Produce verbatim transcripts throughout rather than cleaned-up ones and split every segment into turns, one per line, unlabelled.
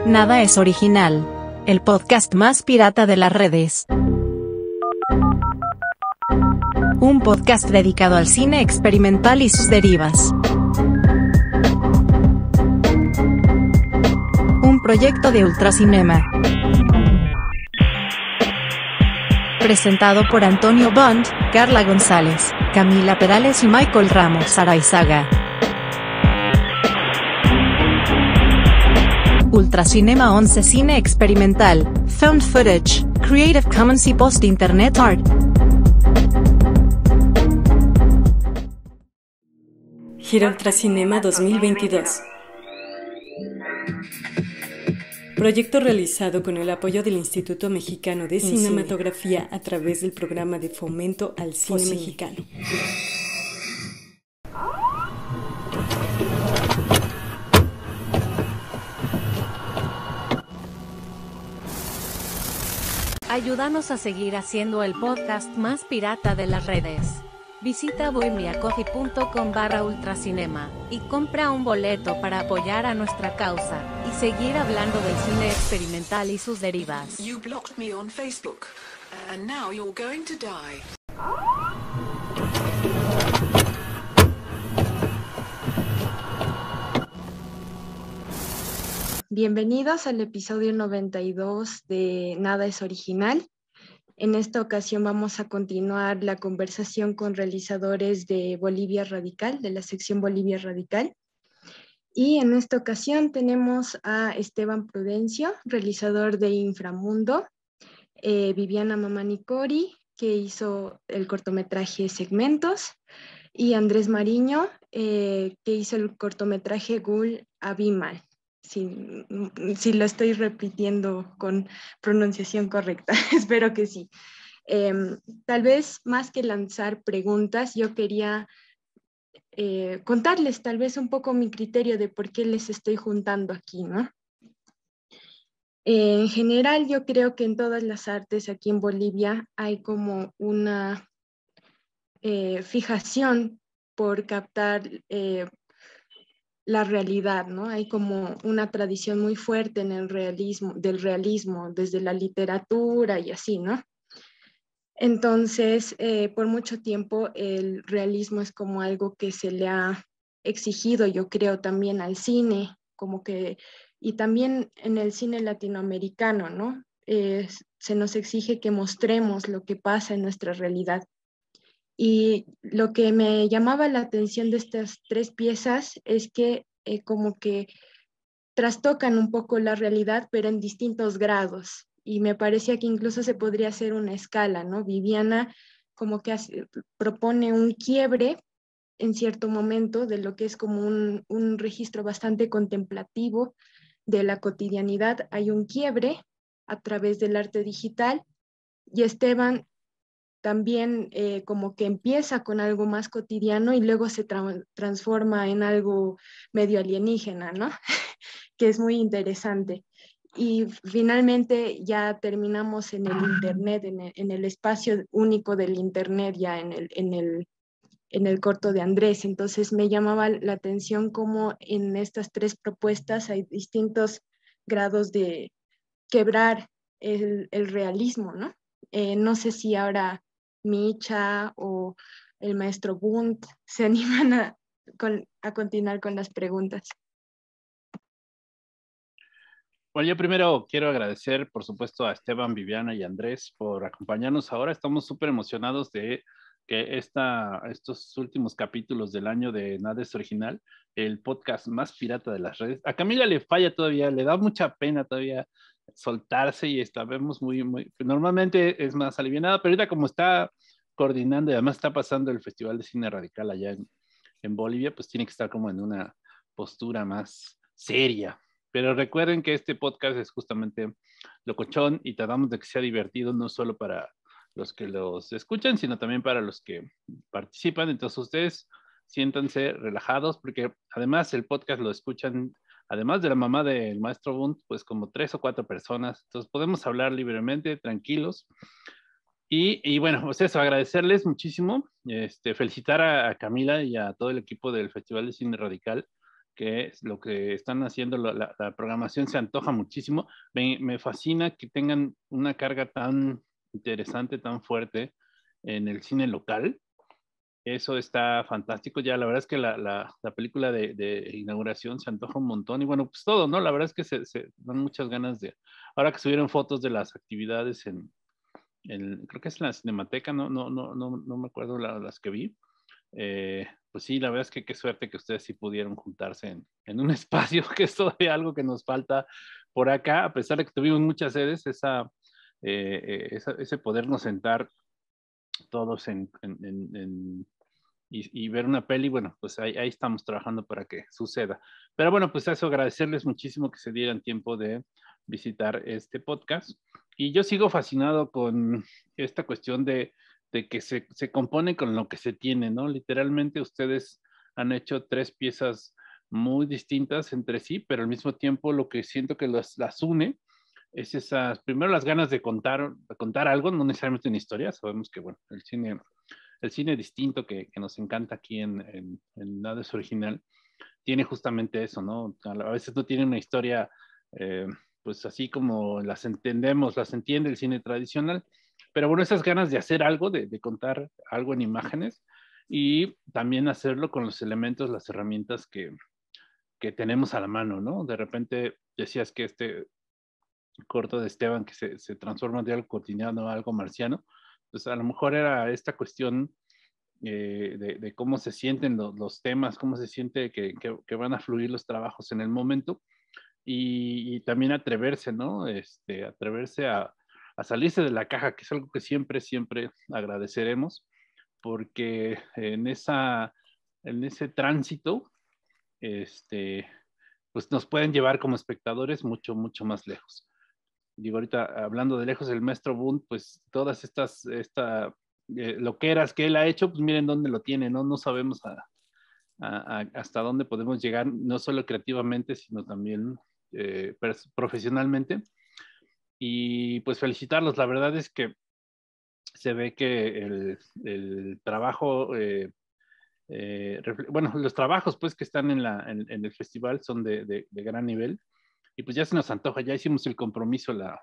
Nada es original. El podcast más pirata de las redes. Un podcast dedicado al cine experimental y sus derivas. Un proyecto de Ultracinema. Presentado por Antonio Bond, Carla González, Camila Perales y Michael Ramos Araizaga. Ultracinema once Cine experimental, Found Footage, Creative Commons y Post Internet Art.
Gira Ultracinema dos mil veintidós. Proyecto realizado con el apoyo del Instituto Mexicano de Cinematografía a través del Programa de Fomento al Cine Mexicano.
Ayúdanos a seguir haciendo el podcast más pirata de las redes. Visita buymeacoffee.com barra ultracinema y compra un boleto para apoyar a nuestra causa y seguir hablando del cine experimental y sus derivas.
You blocked me on Facebook, and now you're going to die.
Bienvenidos al episodio noventa y dos de Nada es Original. En esta ocasión vamos a continuar la conversación con realizadores de Bolivia Radical, de la sección Bolivia Radical. Y en esta ocasión tenemos a Esteban Prudencio, realizador de Inframundo, eh, Viviana Mamanicori, que hizo el cortometraje Segmentos, y Andrés Mariño, eh, que hizo el cortometraje Gul Abimal. Si, si lo estoy repitiendo con pronunciación correcta, espero que sí. Eh, tal vez más que lanzar preguntas, yo quería eh, contarles tal vez un poco mi criterio de por qué les estoy juntando aquí, ¿no? Eh, en general, yo creo que en todas las artes aquí en Bolivia hay como una eh, fijación por captar eh, la realidad, ¿no? Hay como una tradición muy fuerte en el realismo, del realismo, desde la literatura y así, ¿no? Entonces, eh, por mucho tiempo el realismo es como algo que se le ha exigido, yo creo, también al cine, como que, y también en el cine latinoamericano, ¿no? Eh, se nos exige que mostremos lo que pasa en nuestra realidad. Y lo que me llamaba la atención de estas tres piezas es que eh, como que trastocan un poco la realidad, pero en distintos grados. Y me parecía que incluso se podría hacer una escala, ¿no? Viviana como que hace, propone un quiebre en cierto momento de lo que es como un, un registro bastante contemplativo de la cotidianidad. Hay un quiebre a través del arte digital y Esteban también eh, como que empieza con algo más cotidiano y luego se tra transforma en algo medio alienígena, ¿no? Que es muy interesante. Y finalmente ya terminamos en el Internet, en el, en el espacio único del Internet, ya en el, en, el, en el corto de Andrés. Entonces me llamaba la atención cómo en estas tres propuestas hay distintos grados de quebrar el, el realismo, ¿no? Eh, no sé si ahora Micha o el maestro Bunt se animan a, con, a continuar con las preguntas.
Bueno, yo primero quiero agradecer, por supuesto, a Esteban, Viviana y Andrés por acompañarnos ahora. Estamos súper emocionados de que esta, estos últimos capítulos del año de Nada es Original, el podcast más pirata de las redes. A Camila le falla todavía, le da mucha pena todavía soltarse y está, vemos muy, muy, normalmente es más alivianada, pero ahorita como está coordinando y además está pasando el Festival de Cine Radical allá en, en Bolivia, pues tiene que estar como en una postura más seria. Pero recuerden que este podcast es justamente locochón y tratamos de que sea divertido no solo para los que los escuchan, sino también para los que participan. Entonces ustedes siéntanse relajados porque además el podcast lo escuchan, además de la mamá del maestro Bunt, pues como tres o cuatro personas. Entonces podemos hablar libremente, tranquilos. Y, y bueno, pues eso, agradecerles muchísimo, este, felicitar a, a Camila y a todo el equipo del Festival de Cine Radical que es lo que están haciendo, la, la, la programación se antoja muchísimo. Me, me fascina que tengan una carga tan interesante, tan fuerte en el cine local. Eso está fantástico. Ya la verdad es que la, la, la película de, de inauguración se antoja un montón. Y bueno, pues todo, ¿no? La verdad es que se, se dan muchas ganas de... Ahora que subieron fotos de las actividades en, en creo que es en la Cinemateca, no, no, no, no, no me acuerdo la, las que vi. Eh, pues sí, la verdad es que qué suerte que ustedes sí pudieron juntarse en, en un espacio, que es todavía algo que nos falta por acá, a pesar de que tuvimos muchas sedes, esa, eh, eh, esa, ese podernos sentar todos en, en, en, en y, y, ver una peli, bueno, pues ahí, ahí estamos trabajando para que suceda. Pero bueno, pues eso, agradecerles muchísimo que se dieran tiempo de visitar este podcast. Y yo sigo fascinado con esta cuestión de, de que se, se compone con lo que se tiene, ¿no? Literalmente ustedes han hecho tres piezas muy distintas entre sí, pero al mismo tiempo lo que siento que las, las une es esas, primero las ganas de contar, de contar algo, no necesariamente una historia, sabemos que, bueno, el cine, el cine distinto que, que nos encanta aquí en, en, en Nada es Original, tiene justamente eso, ¿no? A veces no tiene una historia, eh, pues así como las entendemos, las entiende el cine tradicional, pero bueno, esas ganas de hacer algo, de, de contar algo en imágenes y también hacerlo con los elementos, las herramientas que, que tenemos a la mano, ¿no? De repente decías que este corto de Esteban que se, se transforma de algo cotidiano a algo marciano, pues a lo mejor era esta cuestión eh, de, de, cómo se sienten los, los temas, cómo se siente que, que, que, van a fluir los trabajos en el momento y, y también atreverse, ¿no? Este, atreverse a, a salirse de la caja, que es algo que siempre, siempre agradeceremos, porque en, esa, en ese tránsito, este, pues nos pueden llevar como espectadores mucho, mucho más lejos. Digo, ahorita hablando de lejos, el maestro Bund, pues todas estas, esta, eh, loqueras que él ha hecho, pues miren dónde lo tiene, ¿no? No sabemos a, a, a, hasta dónde podemos llegar, no solo creativamente, sino también eh, profesionalmente. Y pues felicitarlos, la verdad es que se ve que el, el trabajo, eh, eh, bueno, los trabajos pues que están en, la, en, en el festival son de, de, de gran nivel. Y pues ya se nos antoja, ya hicimos el compromiso la,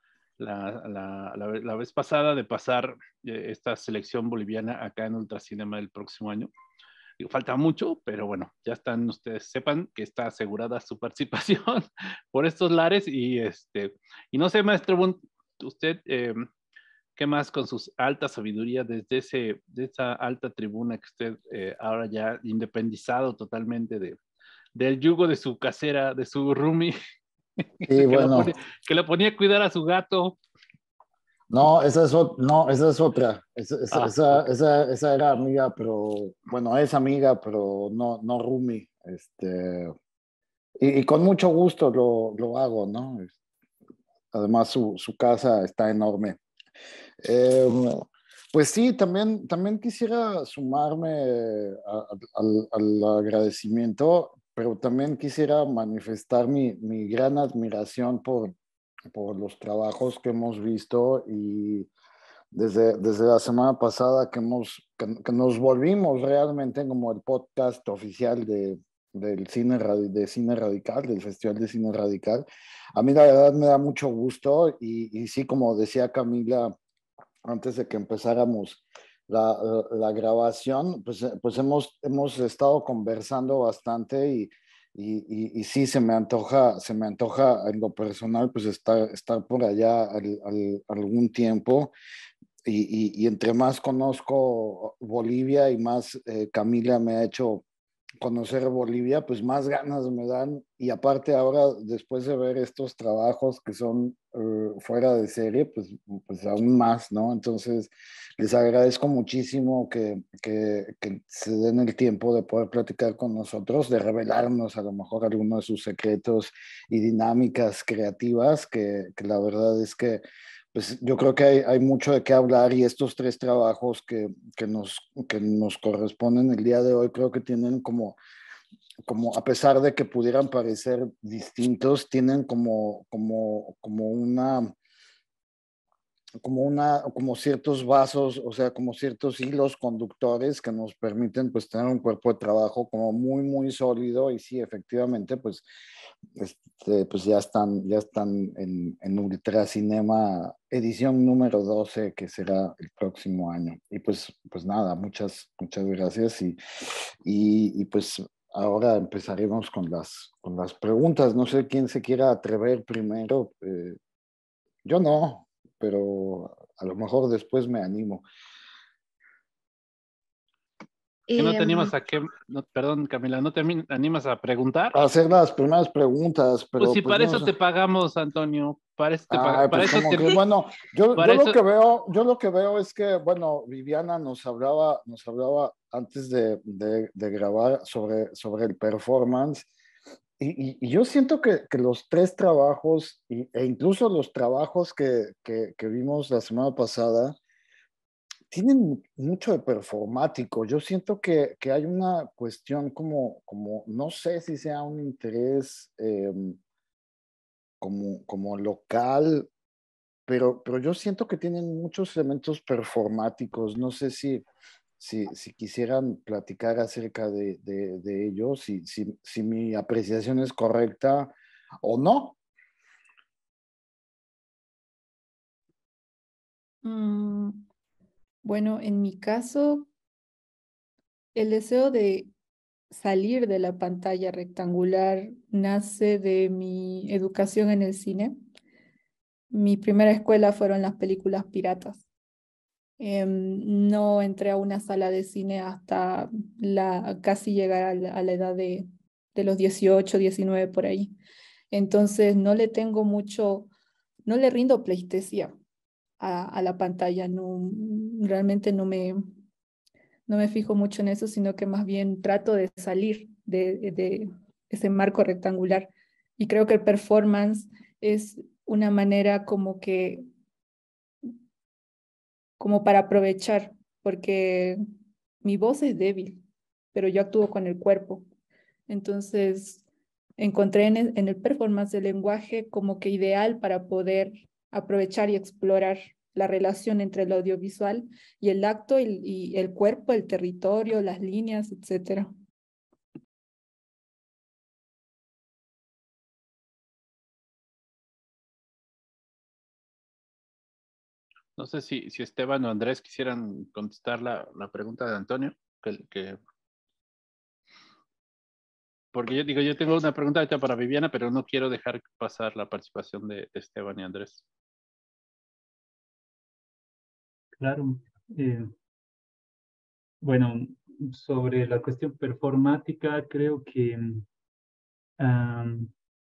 la, la, la, la vez pasada de pasar eh, esta selección boliviana acá en Ultracinema el próximo año. Digo, falta mucho, pero bueno, ya están, ustedes sepan que está asegurada su participación por estos lares y este, y no sé, maestro Bund, usted, eh, ¿qué más con sus alta sabiduría desde ese, de esa alta tribuna que usted eh, ahora ya independizado totalmente de, del yugo de su casera, de su roomie,
Sí,
que, lo
bueno,
ponía, que lo ponía a cuidar a su gato?
no, esa es, ot- no, esa es otra. Esa, esa,
Ah,
esa,
ok.
esa- esa era amiga, pero bueno, es amiga, pero no, no roomie. Este, y, y con mucho gusto lo, lo hago, ¿no? Además, su, su casa está enorme. Eh, pues sí, también, también quisiera sumarme a- a- al, al agradecimiento, pero también quisiera manifestar mi, mi gran admiración por, por los trabajos que hemos visto y desde, desde la semana pasada que, hemos, que, que nos volvimos realmente como el podcast oficial de, del cine, radi- de cine radical, del Festival de Cine Radical. A mí la verdad me da mucho gusto y, y sí, como decía Camila, antes de que empezáramos la, la grabación, pues, pues hemos, hemos estado conversando bastante y, y, y, y sí, se me antoja, se me antoja en lo personal, pues estar, estar por allá al, al, algún tiempo. Y, y, y, entre más conozco Bolivia y más eh, Camila me ha hecho conocer Bolivia, pues más ganas me dan. Y aparte ahora, después de ver estos trabajos que son uh, fuera de serie, pues, pues aún más, ¿no? Entonces, les agradezco muchísimo que, que, que se den el tiempo de poder platicar con nosotros, de revelarnos a lo mejor algunos de sus secretos y dinámicas creativas, que, que la verdad es que pues yo creo que hay, hay mucho de qué hablar y estos tres trabajos que, que, nos, que nos corresponden el día de hoy creo que tienen como, como a pesar de que pudieran parecer distintos, tienen como, como, como una, como, una, como ciertos vasos, o sea, como ciertos hilos conductores que nos permiten pues tener un cuerpo de trabajo como muy, muy sólido y sí, efectivamente, pues, este, pues ya están, ya están en, en Ultracinema edición número doce que será el próximo año. Y pues, pues nada, muchas, muchas gracias y, y, y pues ahora empezaremos con las, con las preguntas. No sé quién se quiera atrever primero. Eh, yo no, pero a lo mejor después me animo.
¿Que no te
Em,
animas a qué? No, perdón, Camila, ¿no te ami- animas a preguntar?
A hacer las primeras preguntas,
Pues
pero
sí,
pues
para
no
eso
sé.
te pagamos, Antonio. Para eso te paga-
Ay,
para
pues
eso
como
te,
que, bueno, yo, yo
para
lo
eso,
que veo, yo lo que veo es que, bueno, Viviana nos hablaba, nos hablaba antes de, de, de grabar sobre, sobre el performance, y, y, y yo siento que, que los tres trabajos, y, e incluso los trabajos que, que, que vimos la semana pasada, tienen mucho de performático. Yo siento que, que hay una cuestión como, como, no sé si sea un interés eh, como, como local, pero, pero yo siento que tienen muchos elementos performáticos. No sé si, si, si quisieran platicar acerca de, de, de ellos, si, si, si mi apreciación es correcta o no.
Mm, bueno, en mi caso, el deseo de salir de la pantalla rectangular nace de mi educación en el cine. Mi primera escuela fueron las películas piratas. Em, no entré a una sala de cine hasta la, casi llegar a la, a la edad de, de los dieciocho, diecinueve por ahí. Entonces no le tengo mucho, no le rindo pleitesía a, a la pantalla, no, realmente no me, no me fijo mucho en eso, sino que más bien trato de salir de, de ese marco rectangular. Y creo que el performance es una manera como que, como para aprovechar, porque mi voz es débil, pero yo actúo con el cuerpo. Entonces, encontré en el, en el performance el lenguaje como que ideal para poder aprovechar y explorar la relación entre el audiovisual y el acto y, y el cuerpo, el territorio, las líneas, etcétera.
no sé si, si Esteban o Andrés quisieran contestar la, la pregunta de Antonio, que, que- porque yo digo, yo tengo una pregunta ahorita para Viviana, pero no quiero dejar pasar la participación de, de Esteban y Andrés.
Claro. Eh, bueno, sobre la cuestión performática, creo que um,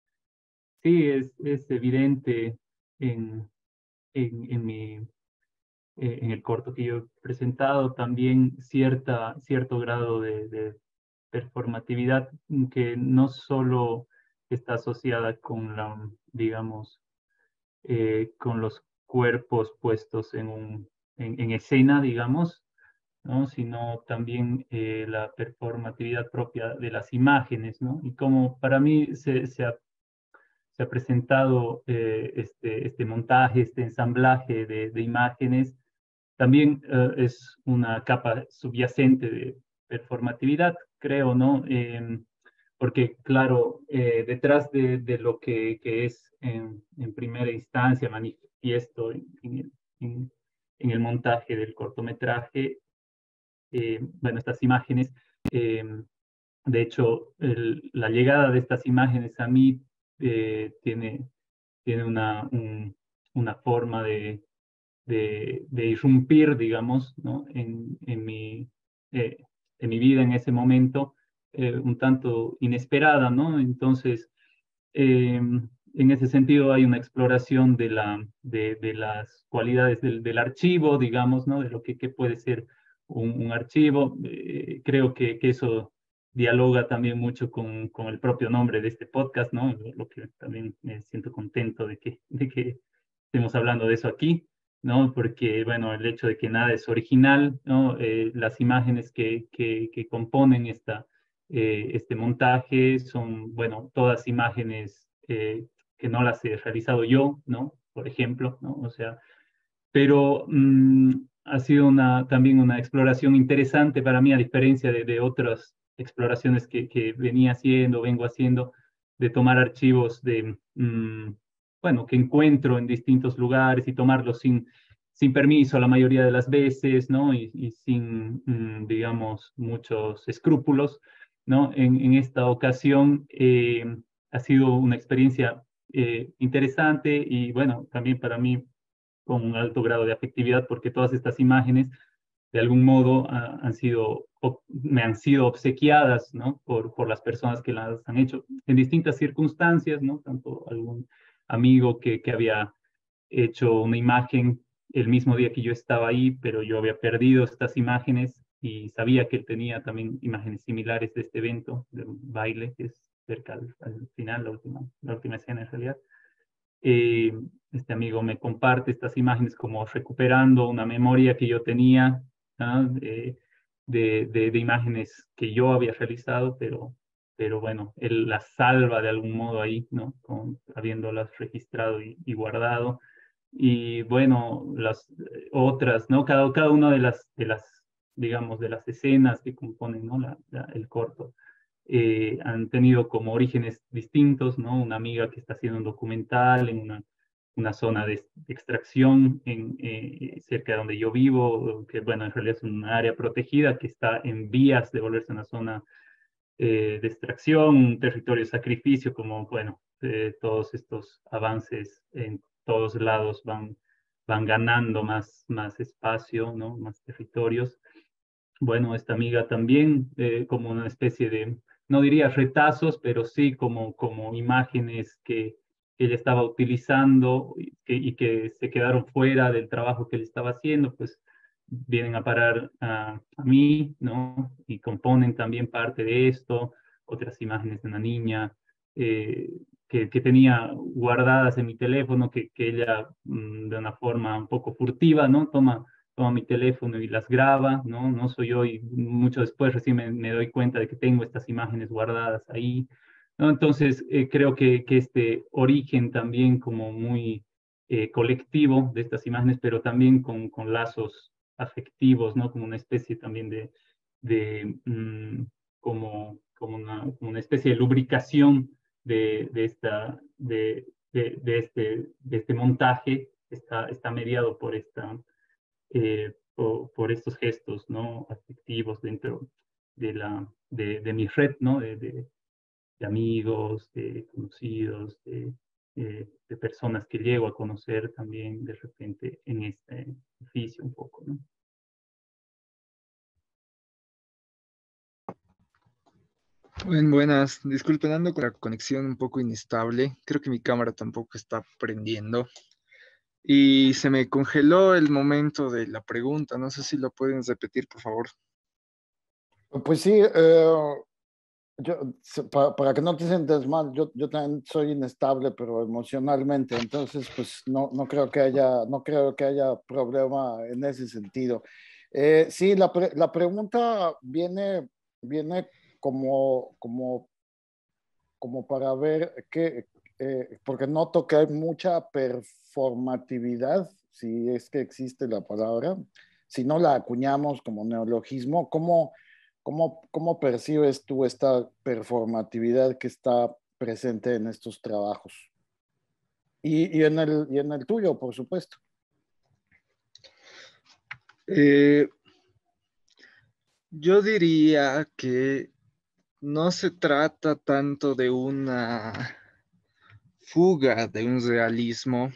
sí es, es evidente en, en, en, mi, eh, en el corto que yo he presentado también cierta, cierto grado de, de performatividad que no solo está asociada con la, digamos, eh, con los cuerpos puestos en, un, en, en escena, digamos, ¿no? Sino también eh, la performatividad propia de las imágenes, ¿no? Y como para mí se, se, ha, se ha, presentado eh, este, este montaje, este ensamblaje de, de imágenes, también eh, es una capa subyacente de performatividad, creo, ¿no? Eh, porque, claro, eh, detrás de, de, lo que, que es en, en, primera instancia manifiesto en, en, en, en el montaje del cortometraje, eh, bueno, estas imágenes, eh, de hecho, el, la llegada de estas imágenes a mí eh, tiene, tiene una, un, una forma de, de, de, irrumpir, digamos, ¿no? en, en, mi, eh, en mi vida en ese momento, eh, un tanto inesperada, ¿no? Entonces, eh, en ese sentido hay una exploración de, la, de, de las cualidades del, del, archivo, digamos, ¿no? De lo que, que puede ser un, un archivo. Eh, creo que, que, eso dialoga también mucho con, con, el propio nombre de este podcast, ¿no? Lo, lo que también me siento contento de que, de que estemos hablando de eso aquí, ¿no? Porque, bueno, el hecho de que nada es original, ¿no? Eh, las imágenes que, que, que componen esta, eh, este montaje son, bueno, todas imágenes eh, que no las he realizado yo, ¿no? Por ejemplo, ¿no? O sea, pero mm, ha sido una, también una exploración interesante para mí, a diferencia de, de otras exploraciones que, que venía haciendo, vengo haciendo, de tomar archivos de, mm, bueno, que encuentro en distintos lugares y tomarlos sin, sin permiso la mayoría de las veces, ¿no? Y, y sin, mm, digamos, muchos escrúpulos, ¿no? En, en esta ocasión eh, ha sido una experiencia eh, interesante y, bueno, también para mí con un alto grado de afectividad, porque todas estas imágenes de algún modo uh, han sido, me han sido obsequiadas, ¿no? Por, por las personas que las han hecho en distintas circunstancias, ¿no? Tanto algún amigo que, que había hecho una imagen el mismo día que yo estaba ahí, pero yo había perdido estas imágenes y sabía que él tenía también imágenes similares de este evento, de un baile, que es cerca al, al final, la última, la última escena en realidad. Eh, este amigo me comparte estas imágenes como recuperando una memoria que yo tenía, ¿no? de, de, de, de imágenes que yo había realizado, pero, pero bueno, él las salva de algún modo ahí, ¿no? Con, habiéndolas registrado y, y guardado. Y bueno, las eh, otras, ¿no? Cada, cada una de las, de las, digamos, de las escenas que componen, ¿no? La, la, el corto eh, han tenido como orígenes distintos, ¿no? Una amiga que está haciendo un documental en una, una zona de, de extracción en, eh, cerca de donde yo vivo, que bueno, en realidad es un área protegida que está en vías de volverse una zona eh, de extracción, un territorio de sacrificio, como bueno, eh, todos estos avances en todos lados van, van ganando más, más espacio, ¿no? Más territorios. Bueno, esta amiga también, eh, como una especie de, no diría retazos, pero sí como, como imágenes que ella estaba utilizando y que, y que se quedaron fuera del trabajo que él estaba haciendo, pues vienen a parar a, a mí, ¿no? Y componen también parte de esto, otras imágenes de una niña eh, que, que tenía guardadas en mi teléfono, que, que ella mm, de una forma un poco furtiva, ¿no? Toma toma mi teléfono y las graba, ¿no? No soy yo y mucho después recién me, me doy cuenta de que tengo estas imágenes guardadas ahí, ¿no? Entonces, eh, creo que, que este origen también como muy eh, colectivo de estas imágenes, pero también con, con lazos afectivos, ¿no? Como una especie también de, de mm, como, como, una, como una especie de lubricación de, de, esta, de, de, de, este, de este montaje, está, está mediado por esta eh, por, por, estos gestos, ¿no? Afectivos dentro de, la, de, de mi red, ¿no? De, de, de amigos, de conocidos, de, de, de, personas que llego a conocer también de repente en este oficio un poco, ¿no?
Buen, buenas, disculpen, ando con la conexión un poco inestable, creo que mi cámara tampoco está prendiendo. Y se me congeló el momento de la pregunta. No sé si lo pueden repetir, por favor.
Pues sí, eh, yo, para, para que no te sientas mal, yo, yo también soy inestable, pero emocionalmente, entonces pues no, no, creo, que haya, no creo que haya problema en ese sentido. Eh, sí, la, pre, la pregunta viene, viene como, como, como para ver qué, eh, porque noto que hay mucha performatividad, si es que existe la palabra, si no la acuñamos como neologismo, ¿cómo, cómo, cómo percibes tú esta performatividad que está presente en estos trabajos? Y, y, en, el, y en el tuyo, por supuesto.
Eh, yo diría que no se trata tanto de una fuga de un realismo,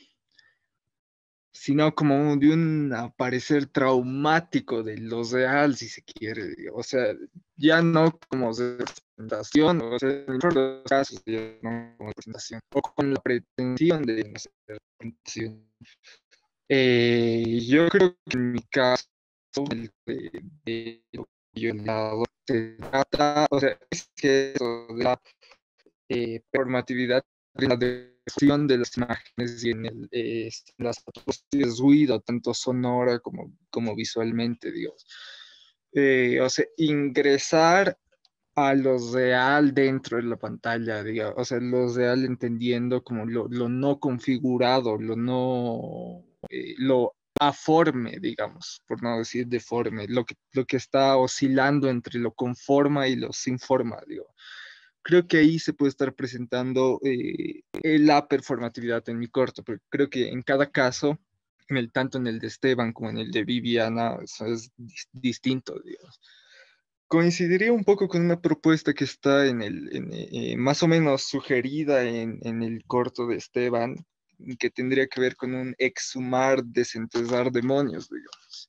sino como de un aparecer traumático de lo real, si se quiere. O sea, ya no como representación, o sea, en los casos, ya no como representación, o con la pretensión de no ser representación. Eh, yo creo que en mi caso, el de, de lo que yo he dado, se trata, o sea, es que eso de la eh, performatividad, de la difusión de las imágenes y en el, eh, las de ruido, tanto sonora como, como visualmente, digamos. Eh, o sea, ingresar a lo real dentro de la pantalla, digamos, o sea, lo real entendiendo como lo, lo no configurado, lo no, eh, lo aforme, digamos, por no decir deforme, lo que, lo que está oscilando entre lo con forma y lo sin forma, digo. Creo que ahí se puede estar presentando eh, la performatividad en mi corto, pero creo que en cada caso, en el, tanto en el de Esteban como en el de Viviana, eso es dis- distinto, digamos. Coincidiría un poco con una propuesta que está en el, en, eh, más o menos sugerida en, en el corto de Esteban, que tendría que ver con un exhumar, desenterrar demonios, digamos.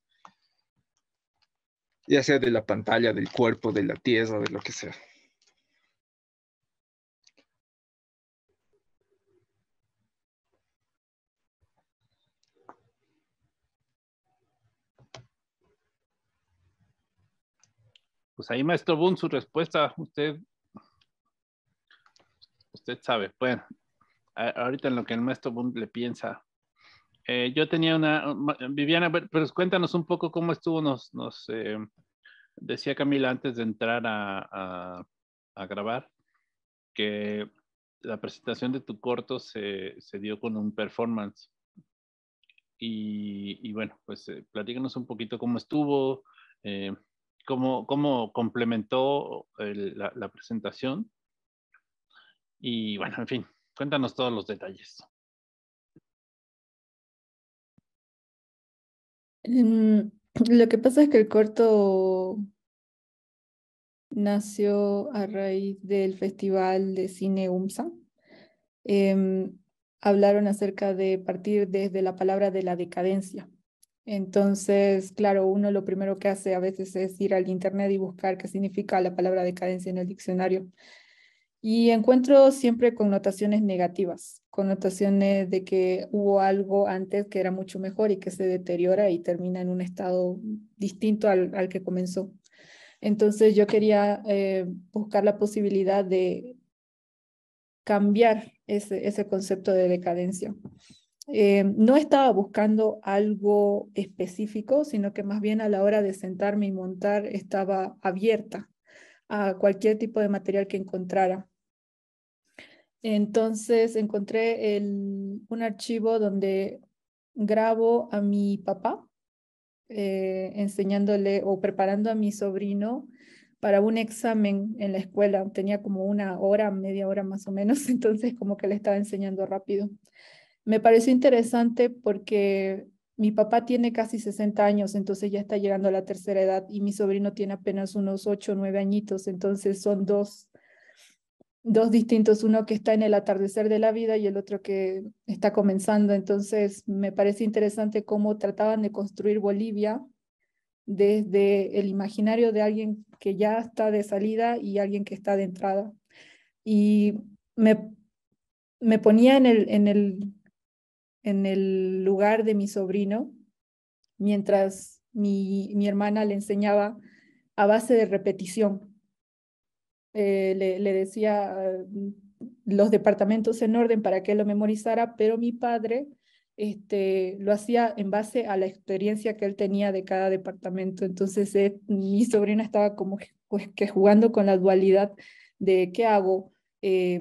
Ya sea de la pantalla, del cuerpo, de la tierra, de lo que sea.
Pues ahí, maestro Boone, su respuesta, usted, usted sabe. Bueno, a- ahorita en lo que el maestro Boone le piensa. Eh, yo tenía una, ma- Viviana, pero pero cuéntanos un poco cómo estuvo, nos, nos eh, decía Camila antes de entrar a, a- a grabar, que la presentación de tu corto se, se dio con un performance. Y, y bueno, pues eh, platícanos un poquito cómo estuvo, eh, cómo, cómo complementó el- la, la presentación. Y bueno, en fin, cuéntanos todos los detalles.
Mm, Lo que pasa es que el corto nació a raíz del Festival de Cine UMSA. Em, Hablaron acerca de partir desde la palabra de la decadencia. Entonces, claro, uno lo primero que hace a veces es ir al internet y buscar qué significa la palabra decadencia en el diccionario. Y encuentro siempre connotaciones negativas, connotaciones de que hubo algo antes que era mucho mejor y que se deteriora y termina en un estado distinto al, al que comenzó. Entonces yo quería eh, buscar la posibilidad de cambiar ese, ese concepto de decadencia. Eh, no estaba buscando algo específico, sino que más bien a la hora de sentarme y montar estaba abierta a cualquier tipo de material que encontrara. Entonces encontré el, un archivo donde grabo a mi papá eh, enseñándole o preparando a mi sobrino para un examen en la escuela. Tenía como una hora, media hora más o menos, entonces como que le estaba enseñando rápido. Me pareció interesante porque mi papá tiene casi sesenta años, entonces ya está llegando a la tercera edad y mi sobrino tiene apenas unos ocho o nueve añitos, entonces son dos dos distintos, uno que está en el atardecer de la vida y el otro que está comenzando. Entonces, me parece interesante cómo trataban de construir Bolivia desde el imaginario de alguien que ya está de salida y alguien que está de entrada. Y me, me ponía en el, en el, en el lugar de mi sobrino mientras mi, mi hermana le enseñaba a base de repetición. Eh, le, le decía uh, los departamentos en orden para que lo memorizara, pero mi padre este, lo hacía en base a la experiencia que él tenía de cada departamento. Entonces eh, mi sobrina estaba como pues, que jugando con la dualidad de qué hago, eh,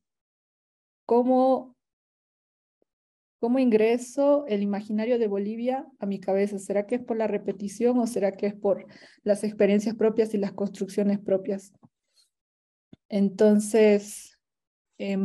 cómo, cómo ingreso el imaginario de Bolivia a mi cabeza. ¿Será que es por la repetición o será que es por las experiencias propias y las construcciones propias? Entonces, eh,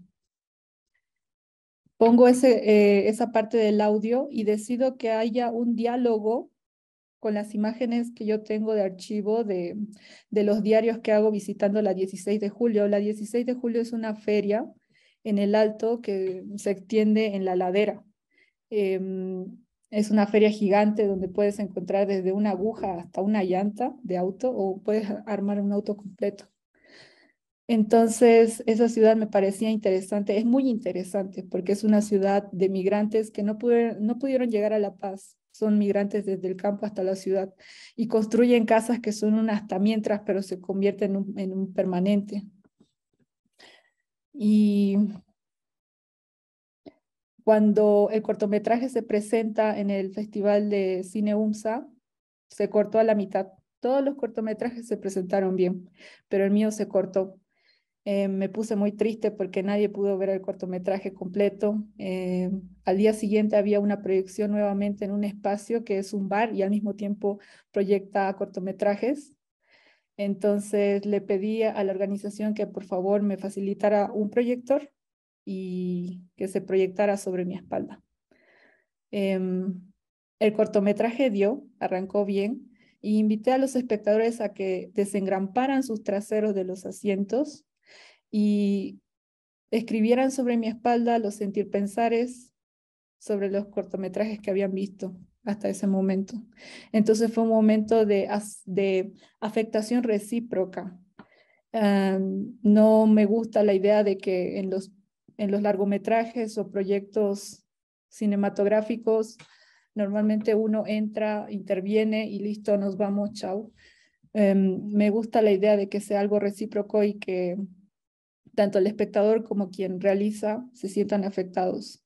pongo ese, eh, esa parte del audio y decido que haya un diálogo con las imágenes que yo tengo de archivo de, de los diarios que hago visitando la dieciséis de julio. La dieciséis de julio es una feria en el Alto que se extiende en la ladera. Eh, es una feria gigante donde puedes encontrar desde una aguja hasta una llanta de auto o puedes armar un auto completo. Entonces, esa ciudad me parecía interesante, es muy interesante porque es una ciudad de migrantes que no pudieron, no pudieron llegar a La Paz. Son migrantes desde el campo hasta la ciudad y construyen casas que son un hasta mientras, pero se convierten en un, en un permanente. Y cuando el cortometraje se presenta en el Festival de Cine UMSA, se cortó a la mitad. Todos los cortometrajes se presentaron bien, pero el mío se cortó. Eh, me puse muy triste porque nadie pudo ver el cortometraje completo. Eh, al día siguiente había una proyección nuevamente en un espacio que es un bar y al mismo tiempo proyecta cortometrajes. Entonces le pedí a la organización que por favor me facilitara un proyector y que se proyectara sobre mi espalda. Eh, el cortometraje dio, arrancó bien, y invité a los espectadores a que desengramparan sus traseros de los asientos y escribieran sobre mi espalda los sentir pensares sobre los cortometrajes que habían visto hasta ese momento. Entonces fue un momento de, de afectación recíproca. Um, no me gusta la idea de que en los, en los largometrajes o proyectos cinematográficos normalmente uno entra, interviene y listo, nos vamos, chao. Um, me gusta la idea de que sea algo recíproco y que tanto el espectador como quien realiza se sientan afectados.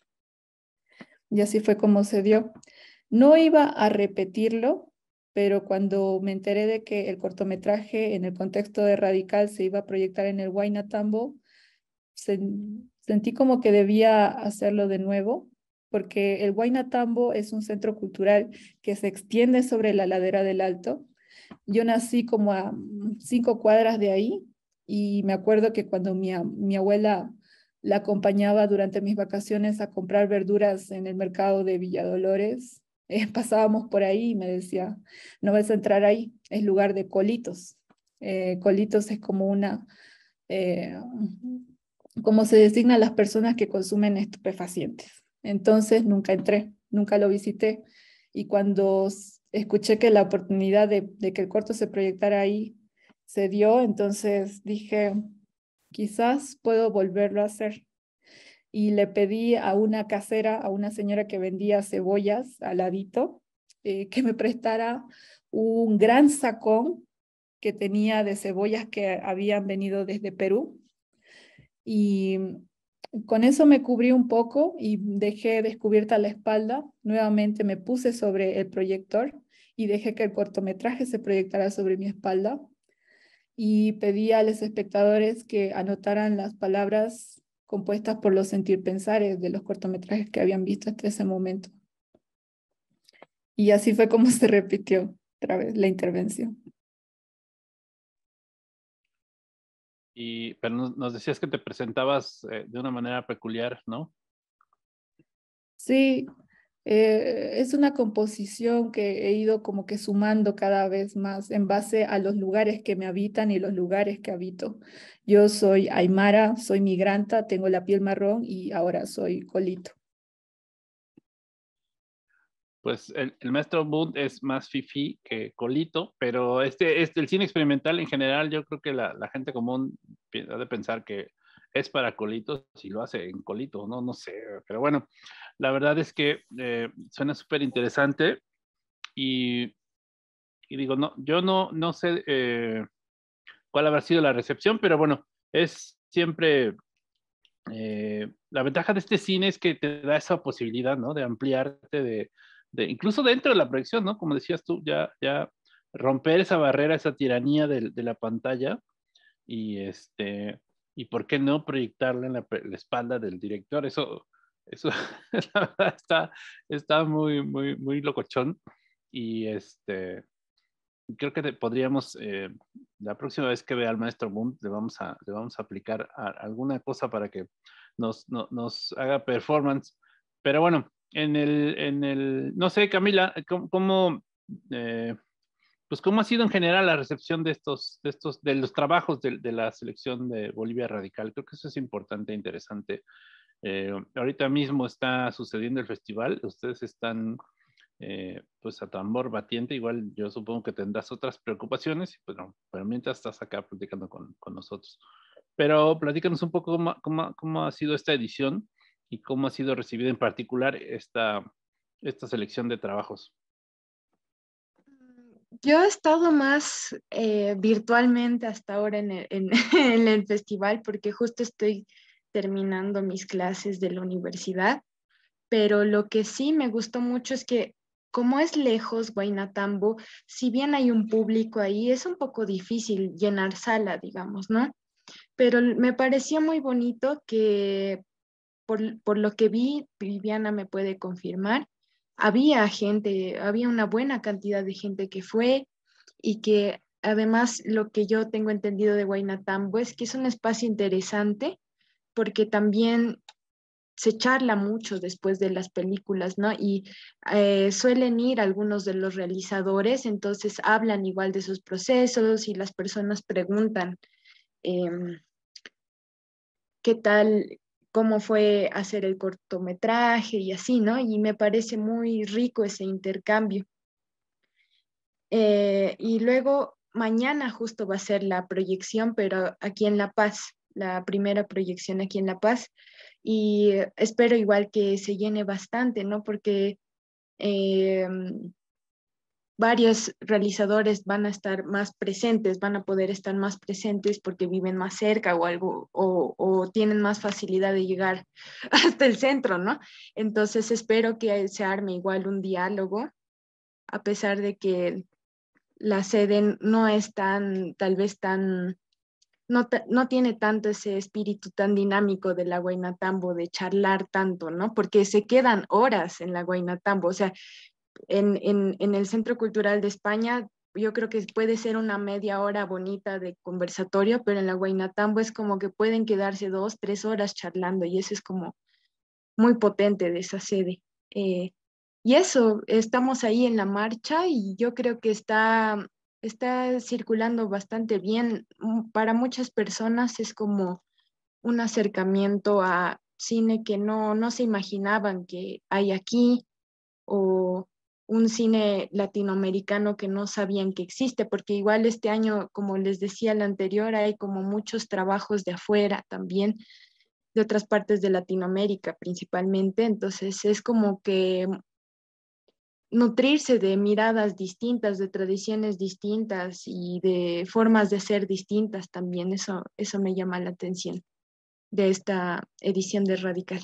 Y así fue como se dio. No iba a repetirlo, pero cuando me enteré de que el cortometraje en el contexto de Radical se iba a proyectar en el Huayna Tambo, se, sentí como que debía hacerlo de nuevo, porque el Huayna Tambo es un centro cultural que se extiende sobre la ladera del Alto. Yo nací como a cinco cuadras de ahí, y me acuerdo que cuando mi, mi abuela la acompañaba durante mis vacaciones a comprar verduras en el mercado de Villa Dolores, eh, pasábamos por ahí y me decía, no vas a entrar ahí, es lugar de colitos. Eh, colitos es como una, eh, como se designa a las personas que consumen estupefacientes. Entonces nunca entré, nunca lo visité, y cuando escuché que la oportunidad de, de que el corto se proyectara ahí se dio, entonces dije, quizás puedo volverlo a hacer. Y le pedí a una casera, a una señora que vendía cebollas al ladito, eh, que me prestara un gran sacón que tenía de cebollas que habían venido desde Perú. Y con eso me cubrí un poco y dejé descubierta la espalda. Nuevamente me puse sobre el proyector y dejé que el cortometraje se proyectara sobre mi espalda. Y pedí a los espectadores que anotaran las palabras compuestas por los sentir pensares de los cortometrajes que habían visto hasta ese momento. Y así fue como se repitió otra vez la intervención.
Y, pero nos, nos decías que te presentabas eh, de una manera peculiar, ¿no?
Sí, eh, es una composición que he ido como que sumando cada vez más en base a los lugares que me habitan y los lugares que habito. Yo soy aymara, soy migranta, tengo la piel marrón y ahora soy colito.
Pues el, el maestro Bund es más fifí que colito, pero este, este, el cine experimental en general, yo creo que la, la gente común ha de pensar que es para colitos y lo hace en colito, no, no sé, pero bueno, la verdad es que eh, suena súper interesante y, y digo, no, yo no, no sé eh, cuál habrá sido la recepción, pero bueno, es siempre... Eh, la ventaja de este cine es que te da esa posibilidad, ¿no? De ampliarte, de, de incluso dentro de la proyección, ¿no? Como decías tú, ya, ya romper esa barrera, esa tiranía de, de la pantalla y este, y por qué no proyectarla en la, la espalda del director. Eso, eso la verdad está, está muy, muy, muy locochón. Y este, creo que te, podríamos, eh, la próxima vez que vea al maestro Boom, le vamos a, le vamos a aplicar a, alguna cosa para que nos, no, nos haga performance. Pero bueno, en el, en el no sé, Camila, ¿cómo, cómo eh, pues cómo ha sido en general la recepción de estos, de estos, de los trabajos de, de la selección de Bolivia Radical? Creo que eso es importante e interesante. Eh, ahorita mismo está sucediendo el festival, ustedes están eh, pues a tambor batiente, igual yo supongo que tendrás otras preocupaciones, pero, pero mientras estás acá platicando con, con nosotros. Pero platícanos un poco cómo, cómo, cómo ha sido esta edición y cómo ha sido recibida en particular esta, esta selección de trabajos.
Yo he estado más eh, virtualmente hasta ahora en el, en, en el festival porque justo estoy terminando mis clases de la universidad, pero lo que sí me gustó mucho es que como es lejos Huayna Tambo, si bien hay un público ahí, es un poco difícil llenar sala, digamos, ¿no? pero me pareció muy bonito que por, por lo que vi, Viviana me puede confirmar, había gente, había una buena cantidad de gente que fue y que además lo que yo tengo entendido de Huaynatambo es que es un espacio interesante porque también se charla mucho después de las películas, ¿no? Y eh, suelen ir algunos de los realizadores, entonces hablan igual de sus procesos y las personas preguntan em, qué tal, cómo fue hacer el cortometraje y así, ¿no? Y me parece muy rico ese intercambio. Eh, y luego mañana justo va a ser la proyección, pero aquí en La Paz, la primera proyección aquí en La Paz. Y eh, espero igual que se llene bastante, ¿no? Porque eh, varios realizadores van a estar más presentes, van a poder estar más presentes porque viven más cerca o algo, o, o tienen más facilidad de llegar hasta el centro, ¿no? Entonces espero que se arme igual un diálogo, a pesar de que la sede no es tan, tal vez tan, no, ta- no tiene tanto ese espíritu tan dinámico de la Huaynatambo, de charlar tanto, ¿no? Porque se quedan horas en la Huaynatambo, o sea, en, en, en el Centro Cultural de España, yo creo que puede ser una media hora bonita de conversatorio, pero en la Huaynatambo es como que pueden quedarse dos, tres horas charlando y eso es como muy potente de esa sede. Eh, y eso, estamos ahí en la marcha y yo creo que está, está circulando bastante bien. Mm, Para muchas personas es como un acercamiento a cine que no, no se imaginaban que hay aquí o un cine latinoamericano que no sabían que existe, porque igual este año, como les decía el anterior, hay como muchos trabajos de afuera también, de otras partes de Latinoamérica principalmente, entonces es como que nutrirse de miradas distintas, de tradiciones distintas y de formas de ser distintas también, eso, eso me llama la atención de esta edición de Radical.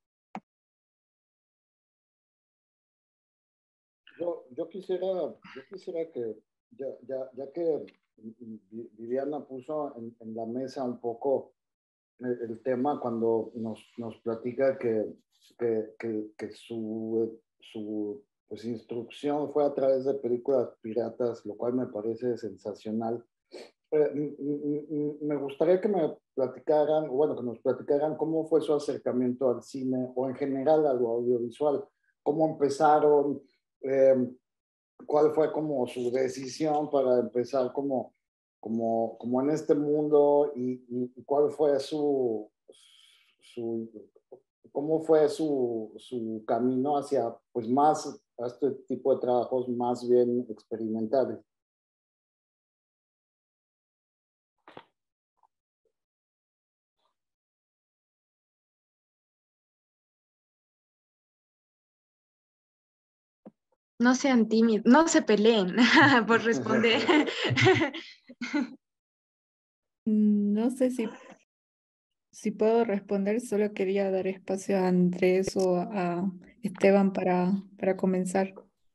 Yo, yo quisiera, yo quisiera que, ya, ya, ya que Vi- Viviana puso en, en la mesa un poco el, el tema cuando nos, nos platica que, que, que, que su, su pues, instrucción fue a través de películas piratas, lo cual me parece sensacional. Eh, m- m- m- me gustaría que me platicaran, bueno, que nos platicaran cómo fue su acercamiento al cine o en general a lo audiovisual, cómo empezaron, eh, cuál fue como su decisión para empezar como, como, como en este mundo y, y- y cuál fue su, su cómo fue su, su camino hacia pues más a este tipo de trabajos más bien experimentales.
No sean tímidos, no se peleen por responder.
Mm, No sé si, si puedo responder, solo quería dar espacio a Andrés o a Esteban para, para comenzar.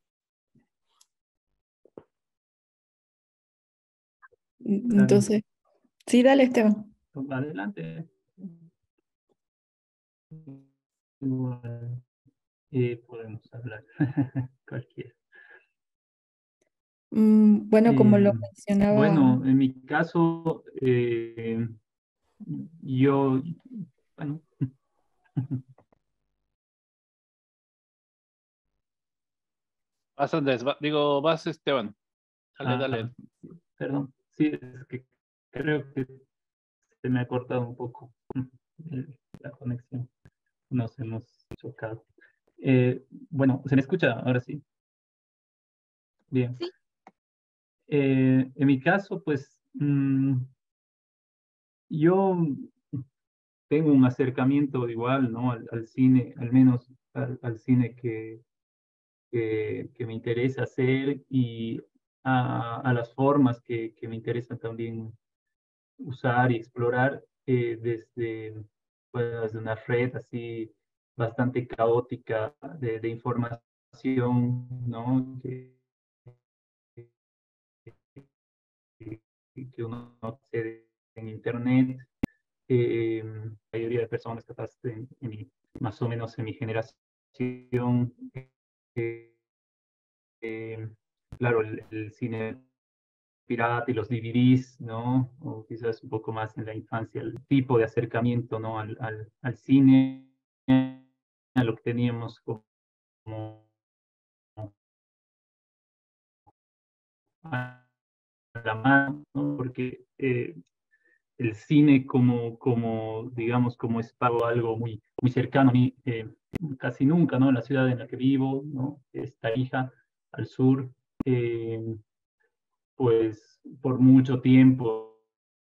Mm,
Dale,
Entonces, sí, dale, Esteban.
adelante. Igual, eh, podemos hablar cualquiera.
Mm, Bueno, como lo
Eh,
mencionaba,
bueno, en mi caso, eh, yo, bueno,
Vas, Andrés, va- digo, vas, Esteban. Dale,
ah,
dale.
perdón, sí, es que creo que se me ha cortado un poco el- la conexión. Nos hemos chocado. Eh, bueno, ¿se me escucha? Ahora sí. Bien.
Sí,
Eh, en mi caso, pues mm, yo tengo un acercamiento igual, ¿no? Al, al cine, al menos al, al cine que, que, que me interesa hacer y a, a las formas que, que me interesa también usar y explorar eh, desde, pues, desde una red así bastante caótica de, de información, ¿no? Que, que, que uno accede en Internet. eh, la mayoría de personas capaz de, en mi- más o menos en mi generación, eh, eh, claro, el, el cine pirata y los D V Ds, ¿no? O quizás un poco más en la infancia, el tipo de acercamiento, ¿no? Al, al, al cine, a lo que teníamos como a la mano, ¿no? Porque eh, el cine como, como, digamos, como es algo, algo muy, muy cercano a mí, eh, casi nunca, ¿no? En la ciudad en la que vivo, ¿no? Es Tarija, al sur, eh, pues por mucho tiempo,